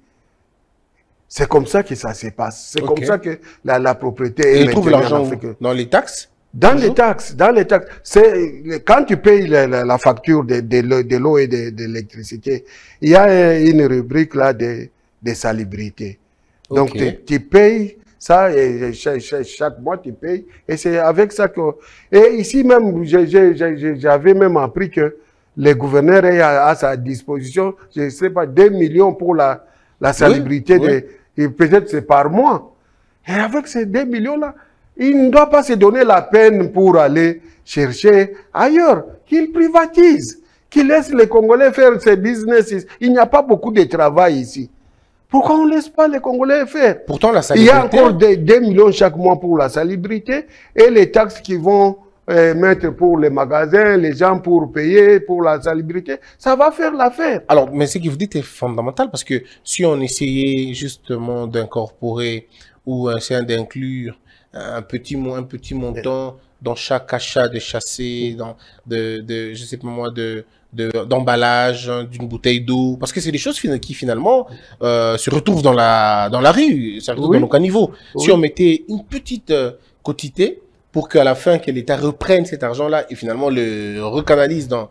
C'est comme ça que ça se passe. C'est okay. comme ça que la, la propriété et est maintenue en Afrique. Dans les taxes? Dans Bonjour. les taxes, dans les taxes. C'est quand tu payes la, la, la facture de, de, de l'eau et de, de l'électricité, il y a une rubrique là de, de salubrité. Donc okay. tu, tu payes ça et chaque, chaque, chaque mois tu payes et c'est avec ça que. Et ici même, j'avais même appris que le gouverneur a à sa disposition, je ne sais pas, deux millions pour la, la salubrité. Oui, oui. Peut-être c'est par mois. Et avec ces deux millions là. Il ne doit pas se donner la peine pour aller chercher ailleurs. Qu'il privatise, qu'il laisse les Congolais faire ces business. Il n'y a pas beaucoup de travail ici. Pourquoi on ne laisse pas les Congolais faire? Pourtant, la salubrité... Il y a encore des, des millions chaque mois pour la salubrité et les taxes qui vont euh, mettre pour les magasins, les gens pour payer pour la salubrité. Ça va faire l'affaire. Alors, mais ce que vous dites est fondamental parce que si on essayait justement d'incorporer ou essayer d'inclure un petit, un petit montant dans chaque achat de chassé, dans de, de, je sais pas moi, de, d'emballage, hein, d'une bouteille d'eau, parce que c'est des choses qui finalement euh, se retrouvent dans la, dans la rue, ça se retrouve oui. dans nos caniveaux. Oui. Si on mettait une petite euh, quotité pour qu'à la fin, que l'État reprenne cet argent-là et finalement le recanalise dans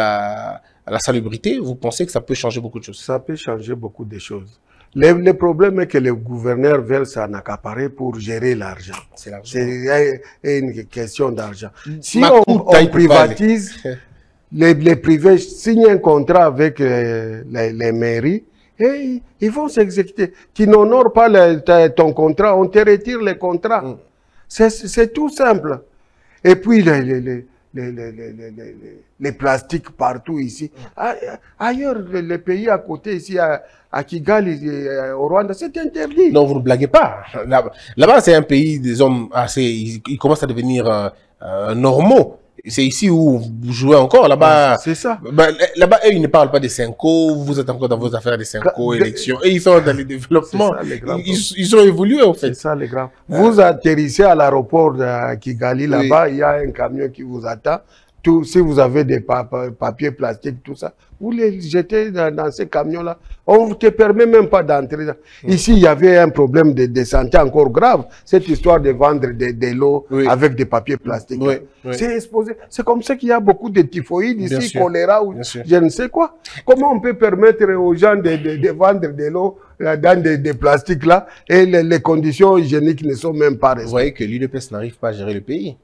la, la salubrité, vous pensez que ça peut changer beaucoup de choses? Ça peut changer beaucoup de choses. Le, le problème est que les gouverneurs veulent s'en accaparer pour gérer l'argent. C'est une question d'argent. Si on, on privatise, les, les privés signent un contrat avec les, les, les mairies et ils vont s'exécuter. Tu n'honores pas le, ton contrat, on te retire les contrats. Mm. C'est tout simple. Et puis les, les, les, les, les, les, les, les plastiques partout ici. Ailleurs, les pays à côté, ici, à, à Kigali, au Rwanda, c'est interdit. Non, vous ne blaguez pas. Là-bas, là c'est un pays des hommes assez... Ils, ils commencent à devenir euh, euh, normaux. C'est ici où vous jouez encore. Là-bas, c'est ça. Bah, là-bas, eux, ils ne parlent pas des Cinco. Vous êtes encore dans vos affaires des Cinco, élections. Et ils sont dans les développements. Ça, les ils, ils ont évolué, en fait. C'est ça, les grands. Euh... Vous atterrissez à l'aéroport de Kigali, là-bas, oui. Il y a un camion qui vous attend. Tout, si vous avez des pa papiers plastiques, tout ça, vous les jetez dans, dans ces camions-là. On ne te permet même pas d'entrer. Mmh. Ici, il y avait un problème de, de santé encore grave. Cette histoire de vendre de, de l'eau oui. avec des papiers plastiques. Oui. Oui. C'est exposé. C'est comme ça qu'il y a beaucoup de typhoïdes ici, choléra ou je ne sais quoi. Comment on peut permettre aux gens de, de, de vendre de l'eau dans des, des plastiques là et les, les conditions hygiéniques ne sont même pas respectées. Vous voyez que l'U D P S n'arrive pas à gérer le pays.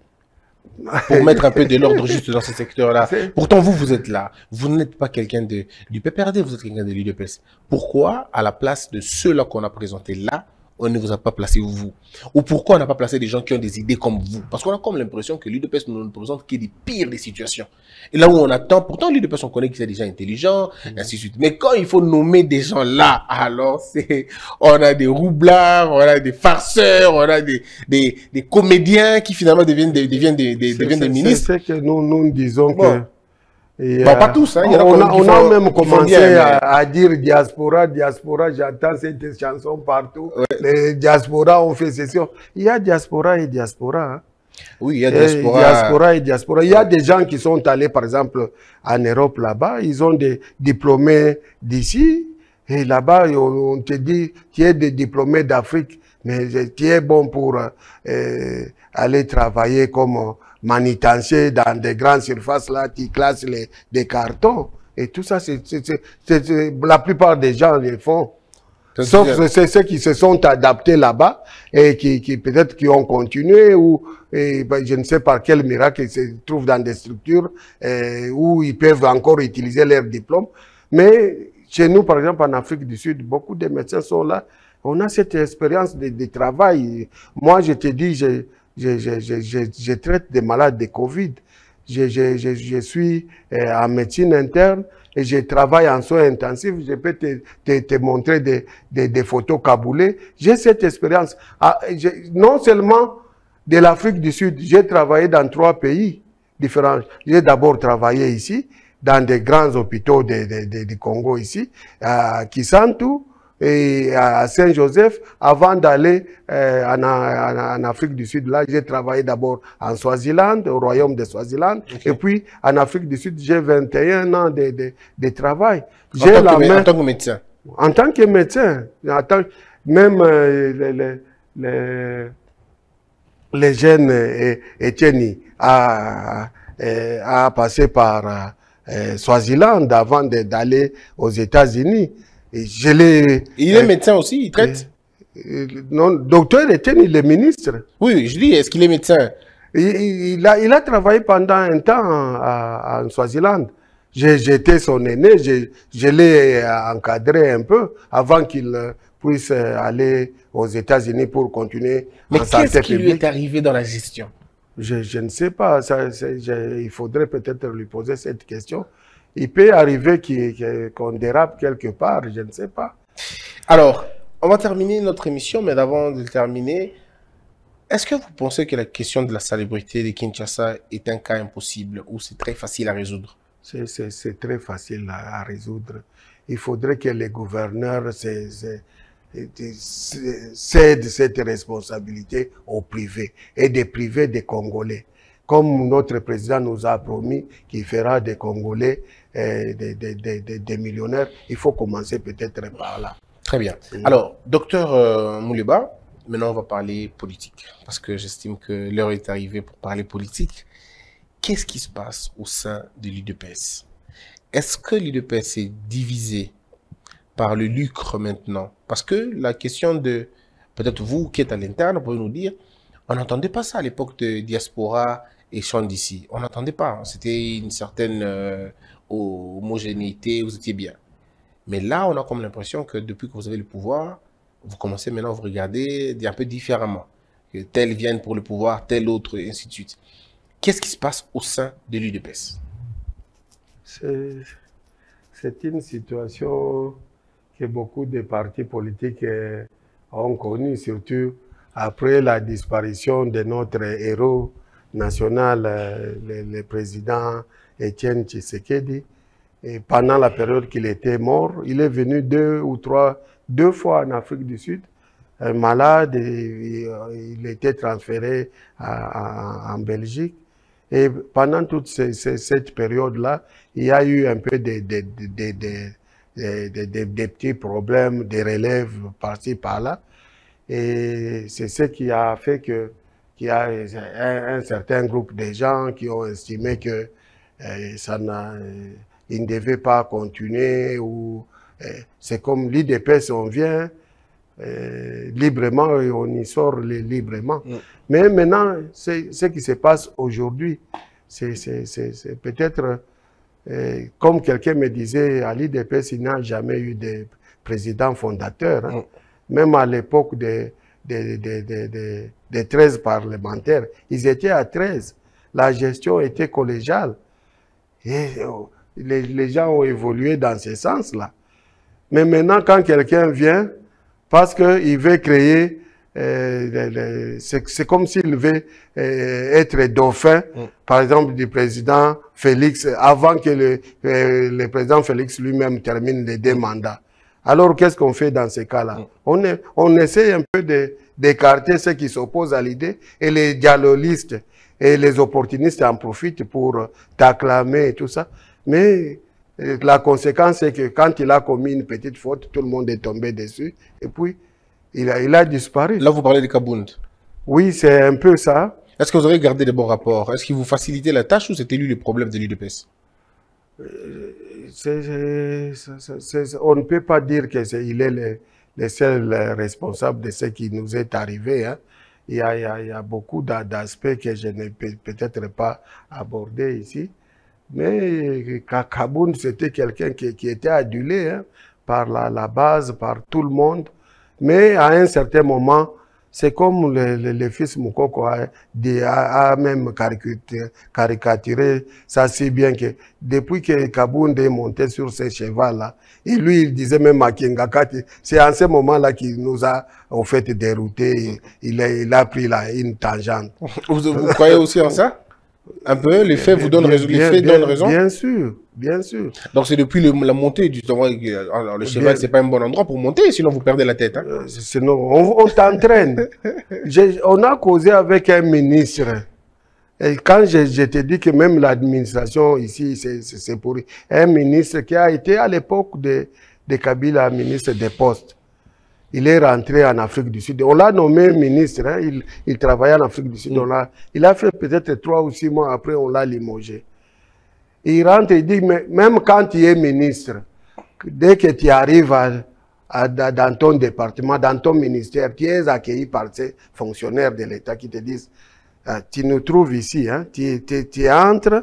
Pour mettre un peu de l'ordre juste dans ce secteur-là. Pourtant, vous, vous êtes là. Vous n'êtes pas quelqu'un du P P R D, vous êtes quelqu'un de l'U D P S. Pourquoi, à la place de ceux-là qu'on a présentés là, on ne vous a pas placé vous? Ou pourquoi on n'a pas placé des gens qui ont des idées comme vous? Parce qu'on a comme l'impression que l'U D P S ne nous présente que des pires des situations. Et là où on attend, pourtant l'U D P S on connaît qu'ils sont déjà intelligents, mmh. ainsi de suite. Mais quand il faut nommer des gens là, alors c'est, on a des roublards, on a des farceurs, on a des, des, des comédiens qui finalement deviennent des, deviennent des, des, deviennent des ministres. C'est que nous, nous disons bon. que Et bon, euh, pas tous, hein. Il y en a on, a, on font, a même commencé bien, mais... à, à dire diaspora, diaspora, j'entends cette chanson partout. Ouais. Les diaspora ont fait session. Il y a diaspora et diaspora. Hein. Oui, il y a diaspora. Et diaspora et diaspora. Il y a des gens qui sont allés, par exemple, en Europe là-bas. Ils ont des diplômés d'ici. Et là-bas, on, on te dit, tu es des diplômés d'Afrique, mais tu es bon pour euh, aller travailler comme manutentionnaire dans des grandes surfaces là, qui classent les, des cartons. Et tout ça, c'est, c'est, c'est, c'est, la plupart des gens le font. Sauf c'est ceux qui se sont adaptés là-bas et qui, qui peut-être qui ont continué ou et, ben, je ne sais par quel miracle ils se trouvent dans des structures euh, où ils peuvent encore utiliser leur diplôme. Mais chez nous, par exemple, en Afrique du Sud, beaucoup de médecins sont là. On a cette expérience de, de travail. Moi, je te dis, je, je, je, je, je, je traite des malades de Covid. Je, je, je, je suis euh, en médecine interne. Et je travaille en soins intensifs, je peux te, te, te montrer des, des, des photos caboulées. J'ai cette expérience. Ah, je, non seulement de l'Afrique du Sud, j'ai travaillé dans trois pays différents. J'ai d'abord travaillé ici, dans des grands hôpitaux de, de, de, de Congo ici, à Kisantu et à Saint-Joseph, avant d'aller euh, en, en, en Afrique du Sud. Là, j'ai travaillé d'abord en Swaziland, au royaume de Swaziland. Okay. Et puis, en Afrique du Sud, j'ai vingt et un ans de, de, de travail. En, tant la que, main, en tant que médecin? En tant que médecin. En tant, même euh, les, les, les, les jeunes euh, Etienne a, euh, a passé par euh, Swaziland avant d'aller aux États-Unis. Et je l'ai. Il est euh, médecin aussi, il traite? Euh, non, docteur Etienne, il est ministre. Oui, je dis, est-ce qu'il est médecin? Il, il, a, il a travaillé pendant un temps en, en Swaziland. J'étais son aîné, je, je l'ai encadré un peu avant qu'il puisse aller aux États-Unis pour continuer en santé publique. Mais qu'est-ce qui lui est arrivé dans la gestion? Je, je ne sais pas. Ça, je, il faudrait peut-être lui poser cette question. Il peut arriver qu'on dérape quelque part, je ne sais pas. Alors, on va terminer notre émission, mais avant de terminer, est-ce que vous pensez que la question de la salubrité de Kinshasa est un cas impossible ou c'est très facile à résoudre? C'est très facile à, à résoudre. Il faudrait que les gouverneurs cèdent cette responsabilité au privé et des privés des Congolais. Comme notre président nous a promis qu'il fera des Congolais euh, des, des, des, des, des millionnaires, il faut commencer peut-être par là. Très bien. Alors, docteur euh, Mouleba, maintenant on va parler politique, parce que j'estime que l'heure est arrivée pour parler politique. Qu'est-ce qui se passe au sein de l'U D P S? Est-ce que l'U D P S est divisé par le lucre maintenant? Parce que la question de, peut-être vous qui êtes à l'interne, vous pouvez nous dire, on n'entendait pas ça à l'époque de diaspora et champs d'ici. On n'entendait pas. C'était une certaine euh, homogénéité, vous étiez bien. Mais là, on a comme l'impression que depuis que vous avez le pouvoir, vous commencez maintenant à vous regarder un peu différemment. Que tel vienne pour le pouvoir, tel autre, et ainsi de suite. Qu'est-ce qui se passe au sein de l'U D P S? C'est une situation que beaucoup de partis politiques ont connue, surtout après la disparition de notre héros national, le, le président Etienne Tshisekedi. Et pendant la période qu'il était mort, il est venu deux ou trois, deux fois en Afrique du Sud, malade, et, et, il était transféré à, à, en Belgique. Et pendant toute ces, ces, cette période-là, il y a eu un peu de, de, de, de, de, de, de, de petits problèmes, des relèves par-ci, par-là. Et c'est ce qui a fait que qu'il y a un, un certain groupe de gens qui ont estimé que euh, ça n'a, euh, il ne devait pas continuer. Ou euh, c'est comme l'U D P S, on vient euh, librement et on y sort les, librement. Mm. Mais maintenant, ce qui se passe aujourd'hui, c'est peut-être, euh, comme quelqu'un me disait, à l'U D P S, il n'a jamais eu de président fondateur. Hein. Mm. même à l'époque des, des, des, des, des, des treize parlementaires, ils étaient à treize. La gestion était collégiale. Et les, les gens ont évolué dans ce sens-là. Mais maintenant, quand quelqu'un vient, parce qu'il veut créer, euh, c'est comme s'il veut euh, être dauphin, mm. par exemple, du président Félix, avant que le, euh, le président Félix lui-même termine les deux mm. mandats. Alors, qu'est-ce qu'on fait dans ces cas-là? mm. on, est, on essaie un peu d'écarter ceux qui s'opposent à l'idée, et les dialoguistes et les opportunistes en profitent pour t'acclamer et tout ça. Mais la conséquence, c'est que quand il a commis une petite faute, tout le monde est tombé dessus. Et puis, il a, il a disparu. Là, vous parlez de Kabound. Oui, c'est un peu ça. Est-ce que vous avez gardé de bons rapports? Est-ce qu'il vous facilitait la tâche ou c'était lui le problème de l'U D P S? On ne peut pas dire qu'il est, est le, le seul responsable de ce qui nous est arrivé. Hein. Il, y a, il, y a, il y a beaucoup d'aspects que je ne peux peut-être pas aborder ici. Mais Kabound, c'était quelqu'un qui, qui était adulé hein, par la, la base, par tout le monde. Mais à un certain moment, c'est comme le, le, le fils Moukoko a, a, a même caricaturé, caricaturé ça si bien que depuis que Kabound est monté sur ses chevaux-là, et lui, il disait même à Kingakati, c'est à ce moment-là qu'il nous a en fait déroutés, il a, il a pris la, une tangente. Vous, vous croyez aussi en ça? Un peu, les faits vous donnent raison. Les faits donnent raison. Bien sûr, bien sûr. Donc c'est depuis le, la montée du alors, le cheval, c'est pas un bon endroit pour monter, sinon vous perdez la tête. Hein. Euh, sinon, on, on t'entraîne. On a causé avec un ministre. Et quand je, je te dis que même l'administration ici, c'est pour un ministre qui a été à l'époque de, de Kabila, ministre des Postes. Il est rentré en Afrique du Sud. On l'a nommé ministre, hein. il, il travaillait en Afrique du Sud. Mm. On a, il a fait peut-être trois ou six mois après, on l'a limogé. Il rentre et dit, mais même quand tu es ministre, dès que tu arrives à, à, dans ton département, dans ton ministère, tu es accueilli par ces fonctionnaires de l'État qui te disent, ah, tu nous trouves ici, hein. tu, tu, tu entres,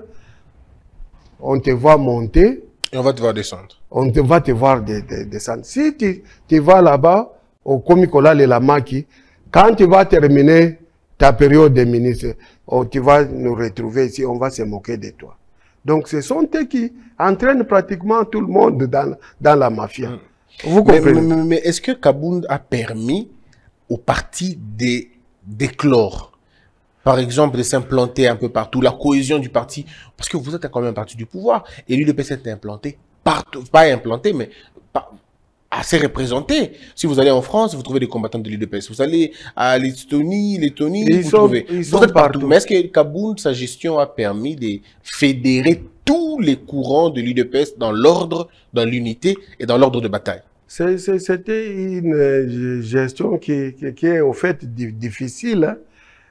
on te voit monter. Et on va te voir descendre. On te, va te voir de, de, descendre. Si tu, tu vas là-bas, au Komikola le Lamaki, quand tu vas terminer ta période de ministre, oh, tu vas nous retrouver ici, on va se moquer de toi. Donc ce sont eux qui entraînent pratiquement tout le monde dans, dans la mafia. Mmh. Vous comprenez? Mais, mais, mais est-ce que Kabound a permis au parti d'éclore? Par exemple, de s'implanter un peu partout, la cohésion du parti, parce que vous êtes quand même un parti du pouvoir, et l'U D P S est implanté partout, pas implanté, mais pas, assez représenté. Si vous allez en France, vous trouvez des combattants de l'U D P S. Vous allez à l'Estonie, Lettonie, vous sont, trouvez. Ils vous sont êtes partout. partout. Mais est-ce que Kabound, sa gestion a permis de fédérer tous les courants de l'U D P S dans l'ordre, dans l'unité et dans l'ordre de bataille? C'était une gestion qui, qui, qui est au fait difficile, hein.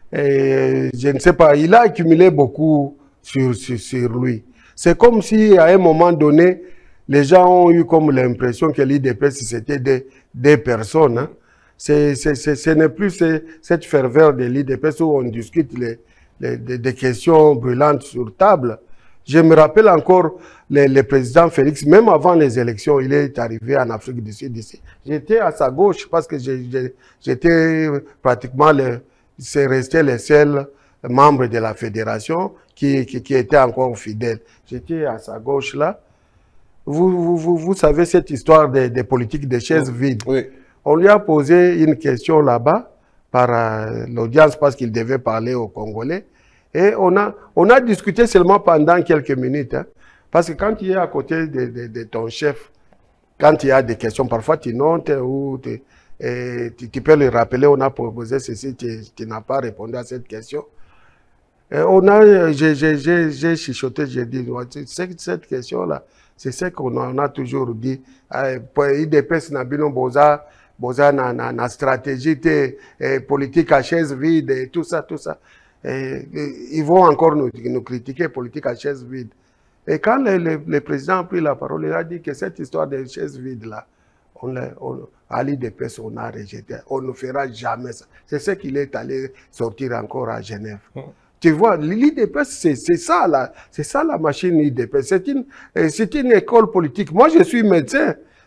Et je ne sais pas, il a accumulé beaucoup sur, sur, sur lui. C'est comme si, à un moment donné, les gens ont eu comme l'impression que l'U D P S, c'était des, des personnes. Hein. C'est, c'est, c'est, ce n'est plus cette ferveur de l'U D P S où on discute les, les, des, des questions brûlantes sur table. Je me rappelle encore le, le président Félix, même avant les élections, il est arrivé en Afrique du Sud ici. J'étais à sa gauche parce que j'étais pratiquement le... C'est resté les seuls membres de la fédération qui, qui, qui étaient encore fidèles. J'étais à sa gauche là. Vous, vous, vous savez cette histoire des de politiques de chaises vides. Oui. On lui a posé une question là-bas par euh, l'audience parce qu'il devait parler aux Congolais. Et on a, on a discuté seulement pendant quelques minutes. Hein, parce que quand tu es à côté de, de, de ton chef, quand il y a des questions, parfois tu notes ou tu... Et tu, tu peux le rappeler, on a proposé ceci, tu, tu n'as pas répondu à cette question. Et on a, j'ai chuchoté, j'ai dit, cette question-là, c'est ce qu'on a, a toujours dit. Il dépêche Nabino Boza, Boza na, na, na stratégie et politique à chaise vide et tout ça, tout ça. Et, et, ils vont encore nous, nous critiquer, politique à chaise vide. Et quand le, le, le président a pris la parole, il a dit que cette histoire de chaise vide-là, on, on, à l'U D P S, on a rejeté. On ne fera jamais ça. C'est ce qu'il est allé sortir encore à Genève. Mmh. Tu vois, l'U D P S, c'est ça, là. C'est ça la machine U D P S. C'est une, une école politique. Moi, je suis médecin.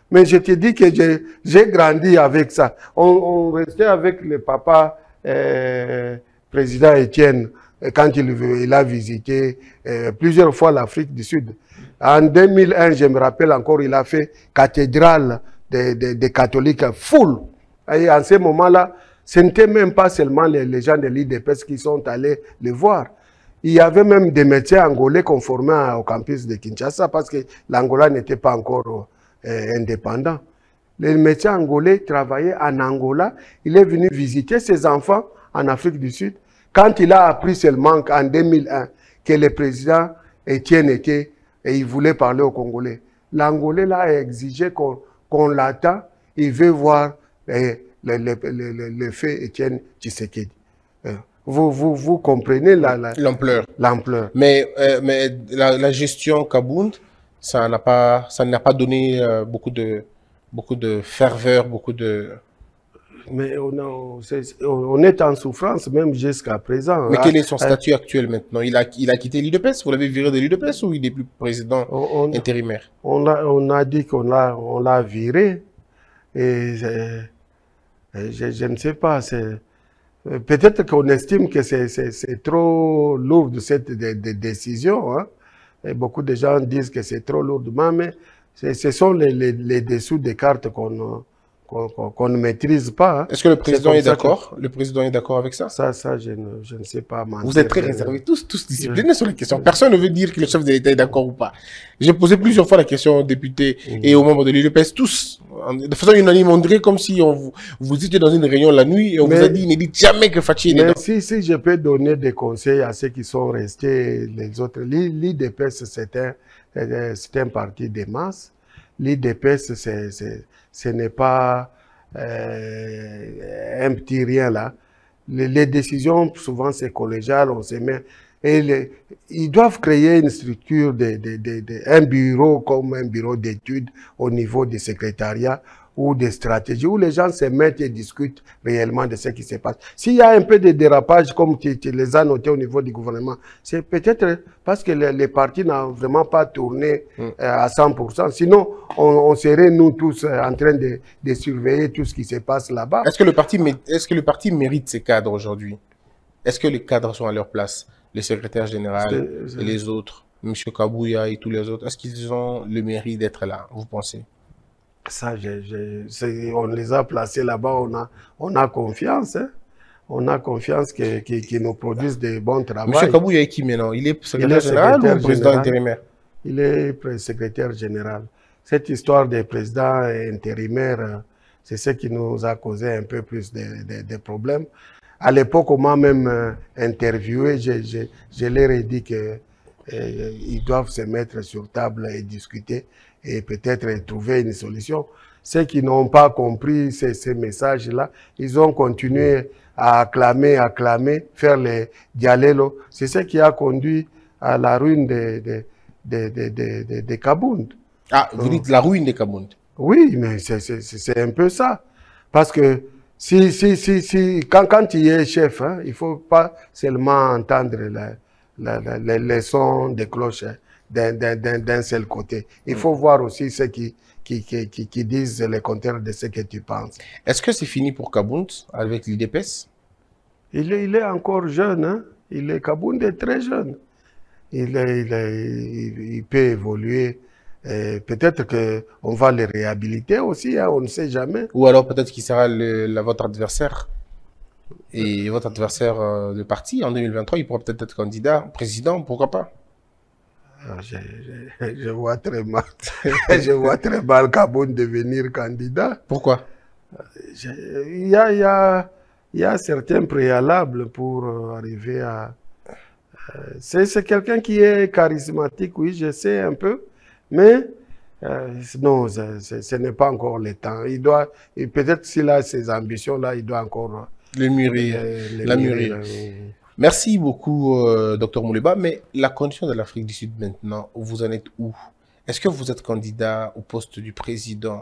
Mais je te dis que j'ai grandi avec ça. On, on restait avec le papa, euh, président Étienne, quand il, il a visité euh, plusieurs fois l'Afrique du Sud. En deux mille un, je me rappelle encore, il a fait cathédrale des, des, des catholiques full. Et en ce moment-là, ce n'était même pas seulement les, les gens de l'I D P E S qui sont allés le voir. Il y avait même des médecins angolais qu'on formait au campus de Kinshasa parce que l'Angola n'était pas encore euh, indépendant. Les médecins angolais travaillaient en Angola. Il est venu visiter ses enfants en Afrique du Sud. Quand il a appris seulement en deux mille un que le président Étienne était et il voulait parler aux Congolais, l'Angolais là a exigé qu'on qu'on l'attend. Il veut voir eh, le, le, le, le, le fait Étienne Tshisekedi. Eh, vous, vous, vous comprenez l'ampleur. L'ampleur. Mais, euh, mais la, la gestion Kabound, ça n'a pas, ça n'a pas donné euh, beaucoup de, beaucoup de ferveur, beaucoup de. Mais on, a, est, on est en souffrance même jusqu'à présent. Mais quel est son statut actuel maintenant? Il a, il a quitté l'U D P E S? Vous l'avez viré de l'U D P E S ou il n'est plus président on, intérimaire? On a, on a dit qu'on l'a on l'a viré. Et, et je, je ne sais pas. Peut-être qu'on estime que c'est trop lourd cette de, de décision. Hein? Et beaucoup de gens disent que c'est trop lourdement, mais ce sont les, les, les dessous des cartes qu'on qu'on qu'on ne maîtrise pas. Hein. Est-ce que le président est, est d'accord que... Le président est d'accord avec ça? Ça, ça, je ne, je ne sais pas. Vous êtes très réservés, tous, tous disciplinés je... sur la question. Personne ne veut dire que le chef de l'État est d'accord ou pas. J'ai posé plusieurs fois la question aux députés mmh. et aux membres de l'U D P E S, tous, de façon unanime. On dirait comme si on vous, vous étiez dans une réunion la nuit et on mais, vous a dit, ne dites jamais que Fachi est dedans. Mais si, si je peux donner des conseils à ceux qui sont restés, les autres, l'U D P E S, c'est un, c'est un parti de masse. L'U D P E S, c'est, ce n'est pas euh, un petit rien là. Les, les décisions, souvent, c'est collégial, on se met. Et les, ils doivent créer une structure, de, de, de, de, un bureau comme un bureau d'études au niveau du secrétariat ou des stratégies, où les gens se mettent et discutent réellement de ce qui se passe. S'il y a un peu de dérapage, comme tu, tu les as notés au niveau du gouvernement, c'est peut-être parce que les, les partis n'ont vraiment pas tourné mm. euh, à cent pour cent. Sinon, on, on serait, nous tous, euh, en train de, de surveiller tout ce qui se passe là-bas. Est-ce que le parti, est-ce que le parti mérite ses cadres aujourd'hui? Est-ce que les cadres sont à leur place? Le secrétaire général et les autres, M. Kabouya et tous les autres, est-ce qu'ils ont le mérite d'être là, vous pensez? Ça, je, je, on les a placés là-bas, on a, on a confiance. Hein? On a confiance qu'ils qu qu nous produisent des bons travaux. M. Kabouya est qui maintenant? Il est secrétaire général ou président intérimaire? Il est secrétaire général. Cette histoire des présidents intérimaires, c'est ce qui nous a causé un peu plus de, de, de problèmes. À l'époque, on m'a même euh, interviewé, je, je, je leur ai dit qu'ils euh, doivent se mettre sur table et discuter et peut-être trouver une solution. Ceux qui n'ont pas compris ces, ces messages-là, ils ont continué à acclamer, acclamer, faire les dialélos. C'est ce qui a conduit à la ruine de, de, de, de, de, de, de Kabound. Ah, vous dites la ruine de Kabound? Oui, mais c'est un peu ça. Parce que Si, si, si, si, quand, quand tu es chef, hein, il ne faut pas seulement entendre la, la, la, les, les sons des cloches d'un seul côté. Il faut mm. voir aussi ceux qui, qui, qui, qui, qui disent le contraire de ce que tu penses. Est-ce que c'est fini pour Kabound avec l'U D P E S? il est, il est encore jeune. Hein? Il est, Kabound est très jeune. Il, est, il, est, il, il peut évoluer. Peut-être qu'on va le réhabiliter aussi, hein, on ne sait jamais. Ou alors peut-être qu'il sera le, la, votre adversaire. Et votre adversaire euh, de parti en deux mille vingt-trois, il pourra peut-être être candidat, président, pourquoi pas? je, je, je vois très mal. je vois très mal Kabound devenir candidat. Pourquoi? je, Il y a, il y a, il y a certains préalables pour arriver à... Euh, c'est quelqu'un qui est charismatique, oui, je sais un peu. Mais euh, non, ce, ce, ce n'est pas encore le temps. Il doit, peut-être s'il a ces ambitions-là, il doit encore le mûrir, euh, les la mûrir. mûrir. Merci beaucoup, euh, docteur Mouleba. Mais la condition de l'Afrique du Sud maintenant, vous en êtes où? Est-ce que vous êtes candidat au poste du président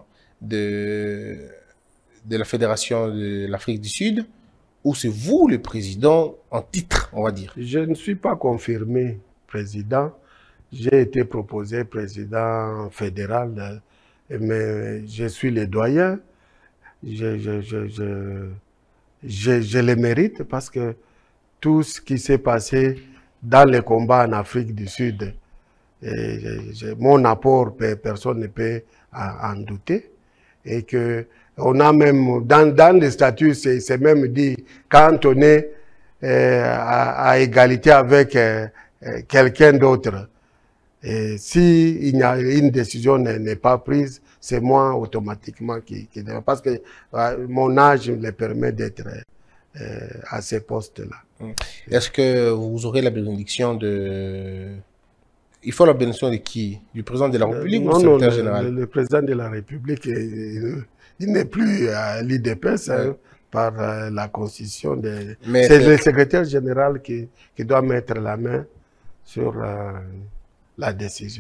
de, de la Fédération de l'Afrique du Sud, ou c'est vous le président en titre, on va dire? Je ne suis pas confirmé président. J'ai été proposé président fédéral mais je suis le doyen. Je, je, je, je, je, je le mérite parce que tout ce qui s'est passé dans les combats en Afrique du Sud, et je, je, mon apport, personne ne peut en, en douter. Et que on a même, dans, dans les statuts, c'est même dit, quand on est euh, à, à égalité avec euh, quelqu'un d'autre, et si il y a une décision n'est pas prise, c'est moi automatiquement qui, qui parce que euh, mon âge me permet d'être euh, à ces postes-là. Est-ce que vous aurez la bénédiction de... Il faut la bénédiction de qui? Du président de la République euh, ou du secrétaire général? Le, le président de la République, il, il n'est plus à l'I D P S, ouais. hein, par euh, la constitution. De... C'est le secrétaire général qui, qui doit mettre la main sur euh, la décision.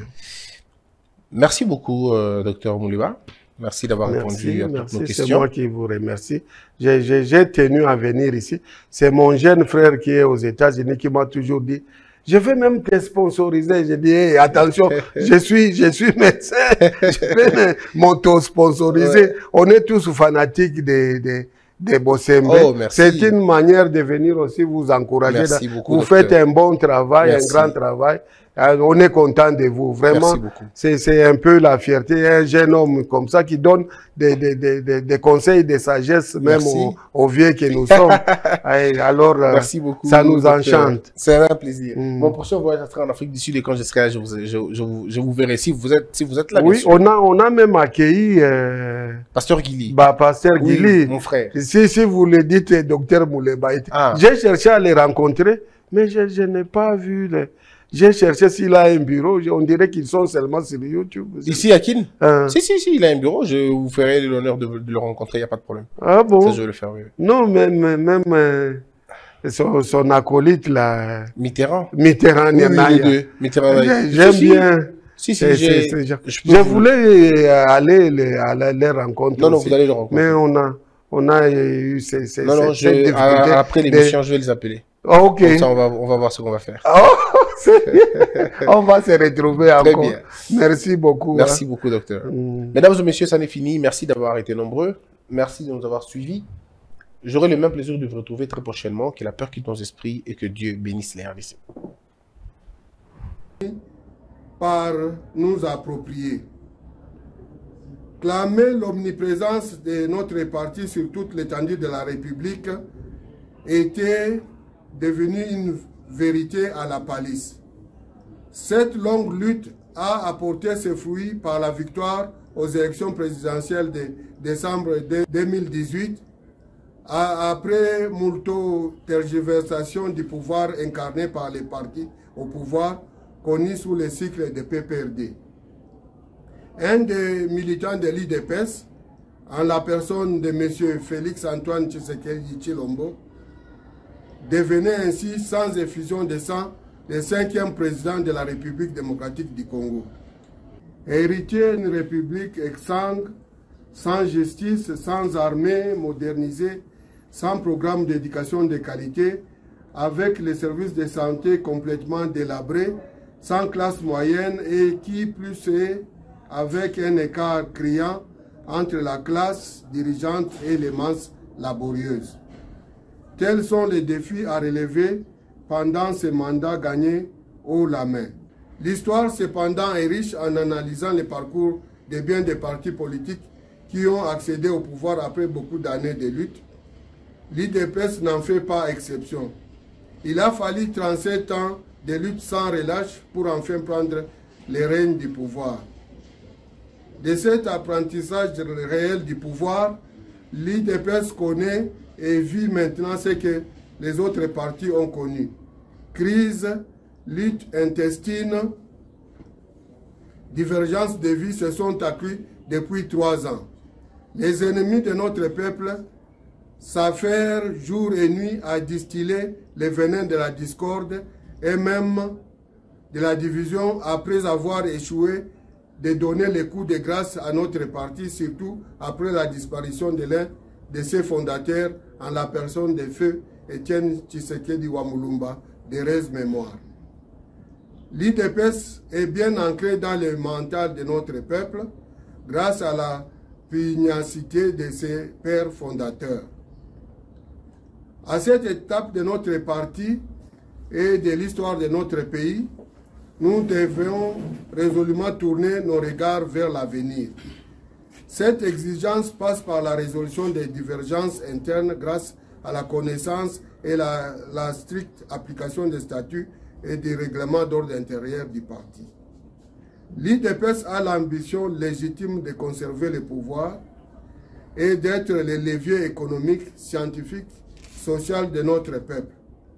Merci beaucoup, euh, docteur Mouliba. Merci d'avoir répondu à toutes nos questions. C'est moi qui vous remercie. J'ai tenu à venir ici. C'est mon jeune frère qui est aux États-Unis qui m'a toujours dit, je vais même te sponsoriser. J'ai dit, hey, attention, je suis, je suis médecin, je vais m'auto-sponsoriser. Ouais. On est tous fanatiques des, des, des Bossembe. Oh, c'est une manière de venir aussi vous encourager. Merci beaucoup, vous docteur. Faites un bon travail, merci. Un grand travail. On est content de vous, vraiment. C'est un peu la fierté, un jeune homme comme ça qui donne des, des, des, des conseils de sagesse, même aux, aux vieux que nous sommes. Alors, merci beaucoup, ça nous enchante. C'est un plaisir. Mm. Mon prochain voyage sera en Afrique du Sud et quand je serai là, je vous, je, je, vous, je vous verrai si vous êtes, si vous êtes là. Oui, on a, on a même accueilli euh, Pasteur Guili. Bah, Pasteur oui, Guili. Mon frère. Si, si vous le dites, docteur Mouleba. Ah. J'ai cherché à les rencontrer, mais je, je n'ai pas vu les... J'ai cherché s'il a un bureau, on dirait qu'ils sont seulement sur YouTube. Ici à Kin euh... Si, si, si, il a un bureau, je vous ferai l'honneur de, de le rencontrer, il n'y a pas de problème. Ah bon? Ça, je vais le faire, oui. Non, même, même euh, son, son acolyte, là... Mitterrand. Mitterrand, oui, oui, les deux. Mitterrand. J'aime si, bien. Si, si, j'ai... Je, je voulais aller les, aller les rencontrer. Non, non, aussi, vous allez les rencontrer. Mais on a, on a eu ces, ces, non, non, ces, je, à, après l'émission, de... je vais les appeler. Oh, ok. Comme ça, on va, on va voir ce qu'on va faire. Oh, on va se retrouver Très encore. Bien. Merci beaucoup. Merci hein. beaucoup, docteur. Mm. Mesdames et messieurs, ça n'est fini. Merci d'avoir été nombreux. Merci de nous avoir suivis. J'aurai le même plaisir de vous retrouver très prochainement. Que la peur quitte nos esprits et que Dieu bénisse les R D C. Par nous approprier. Clamer l'omniprésence de notre parti sur toute l'étendue de la République était devenu une vérité à la palisse. Cette longue lutte a apporté ses fruits par la victoire aux élections présidentielles de décembre deux mille dix-huit, après moulto tergiversation du pouvoir incarné par les partis au pouvoir, connus sous le cycle de P P R D. Un des militants de l'I D P S, en la personne de M. Félix Antoine Tshisekedi Tshilombo, devenait ainsi, sans effusion de sang, le cinquième président de la République démocratique du Congo. Héritier d'une république exsangue, sans justice, sans armée modernisée, sans programme d'éducation de qualité, avec les services de santé complètement délabrés, sans classe moyenne et qui plus est, avec un écart criant entre la classe dirigeante et les masses laborieuses. Tels sont les défis à relever pendant ce mandat gagné haut la main. L'histoire, cependant, est riche en analysant les parcours de bien des partis politiques qui ont accédé au pouvoir après beaucoup d'années de lutte. L'I D P S n'en fait pas exception. Il a fallu trente-sept ans de lutte sans relâche pour enfin prendre les rênes du pouvoir. De cet apprentissage réel du pouvoir, l'I D P S connaît et vit maintenant ce que les autres partis ont connu. Crise, lutte intestine, divergence de vie se sont accrues depuis trois ans. Les ennemis de notre peuple s'affairent jour et nuit à distiller les venins de la discorde et même de la division après avoir échoué de donner les coups de grâce à notre parti, surtout après la disparition de l'un de ses fondateurs en la personne de feu Étienne Tshisekedi Wamulumba, d'heureuse mémoire. L'I D P S est bien ancré dans le mental de notre peuple. grâce à la pugnacité de ses pères fondateurs. À cette étape de notre parti et de l'histoire de notre pays, nous devons résolument tourner nos regards vers l'avenir. Cette exigence passe par la résolution des divergences internes grâce à la connaissance et la, la stricte application des statuts et des règlements d'ordre intérieur du parti. L'I D P E S a l'ambition légitime de conserver le pouvoir et d'être le levier économique, scientifique, social de notre peuple.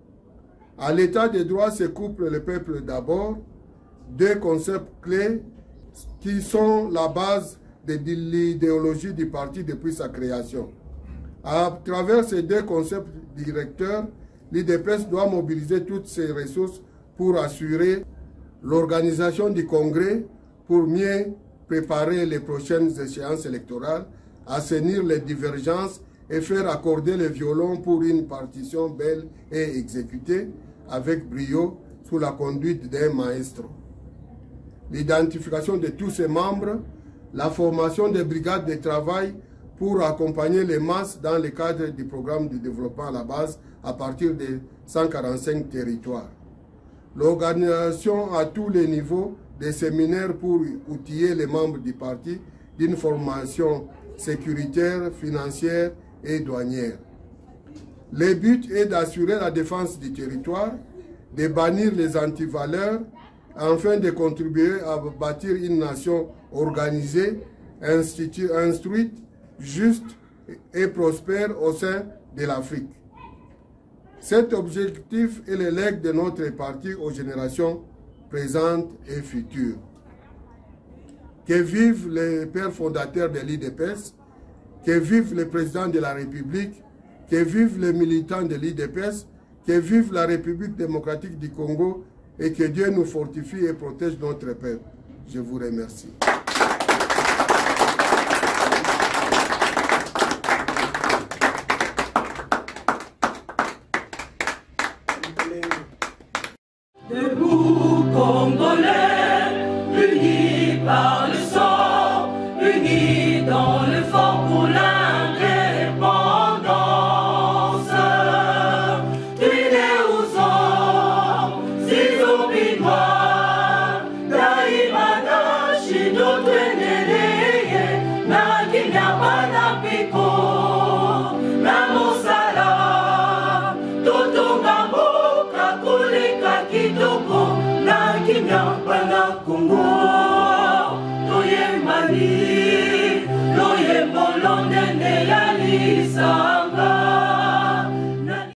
À l'état de droit se couple le peuple d'abord, deux concepts clés qui sont la base de l'idéologie du parti depuis sa création. À travers ces deux concepts directeurs, l'I D P E S doit mobiliser toutes ses ressources pour assurer l'organisation du congrès, pour mieux préparer les prochaines échéances électorales, assainir les divergences et faire accorder les violons pour une partition belle et exécutée avec brio sous la conduite d'un maestro. L'identification de tous ses membres, la formation des brigades de travail pour accompagner les masses dans le cadre du programme de développement à la base à partir de cent quarante-cinq territoires. L'organisation à tous les niveaux des séminaires pour outiller les membres du parti d'une formation sécuritaire, financière et douanière. Le but est d'assurer la défense du territoire, de bannir les antivaleurs, afin de contribuer à bâtir une nation organisée, instruite, juste et prospère au sein de l'Afrique. Cet objectif est le legs de notre parti aux générations présentes et futures. Que vivent les pères fondateurs de l'I D P E S, que vivent le président de la République, que vivent les militants de l'I D P E S, que vive la République démocratique du Congo et que Dieu nous fortifie et protège notre peuple. Je vous remercie. Debout Congolais, unis par le sang, unis dans le fort pour l'indépendance. Tués aux hommes, si obinois, Daimada, Shido, Tweneleye, Nakinya, Banapiko, Namosala, Totongambo, Kakulika, Kitoko, Nakinya, Banakungo, Toye Mali, Loye Molonde, Neyalisa.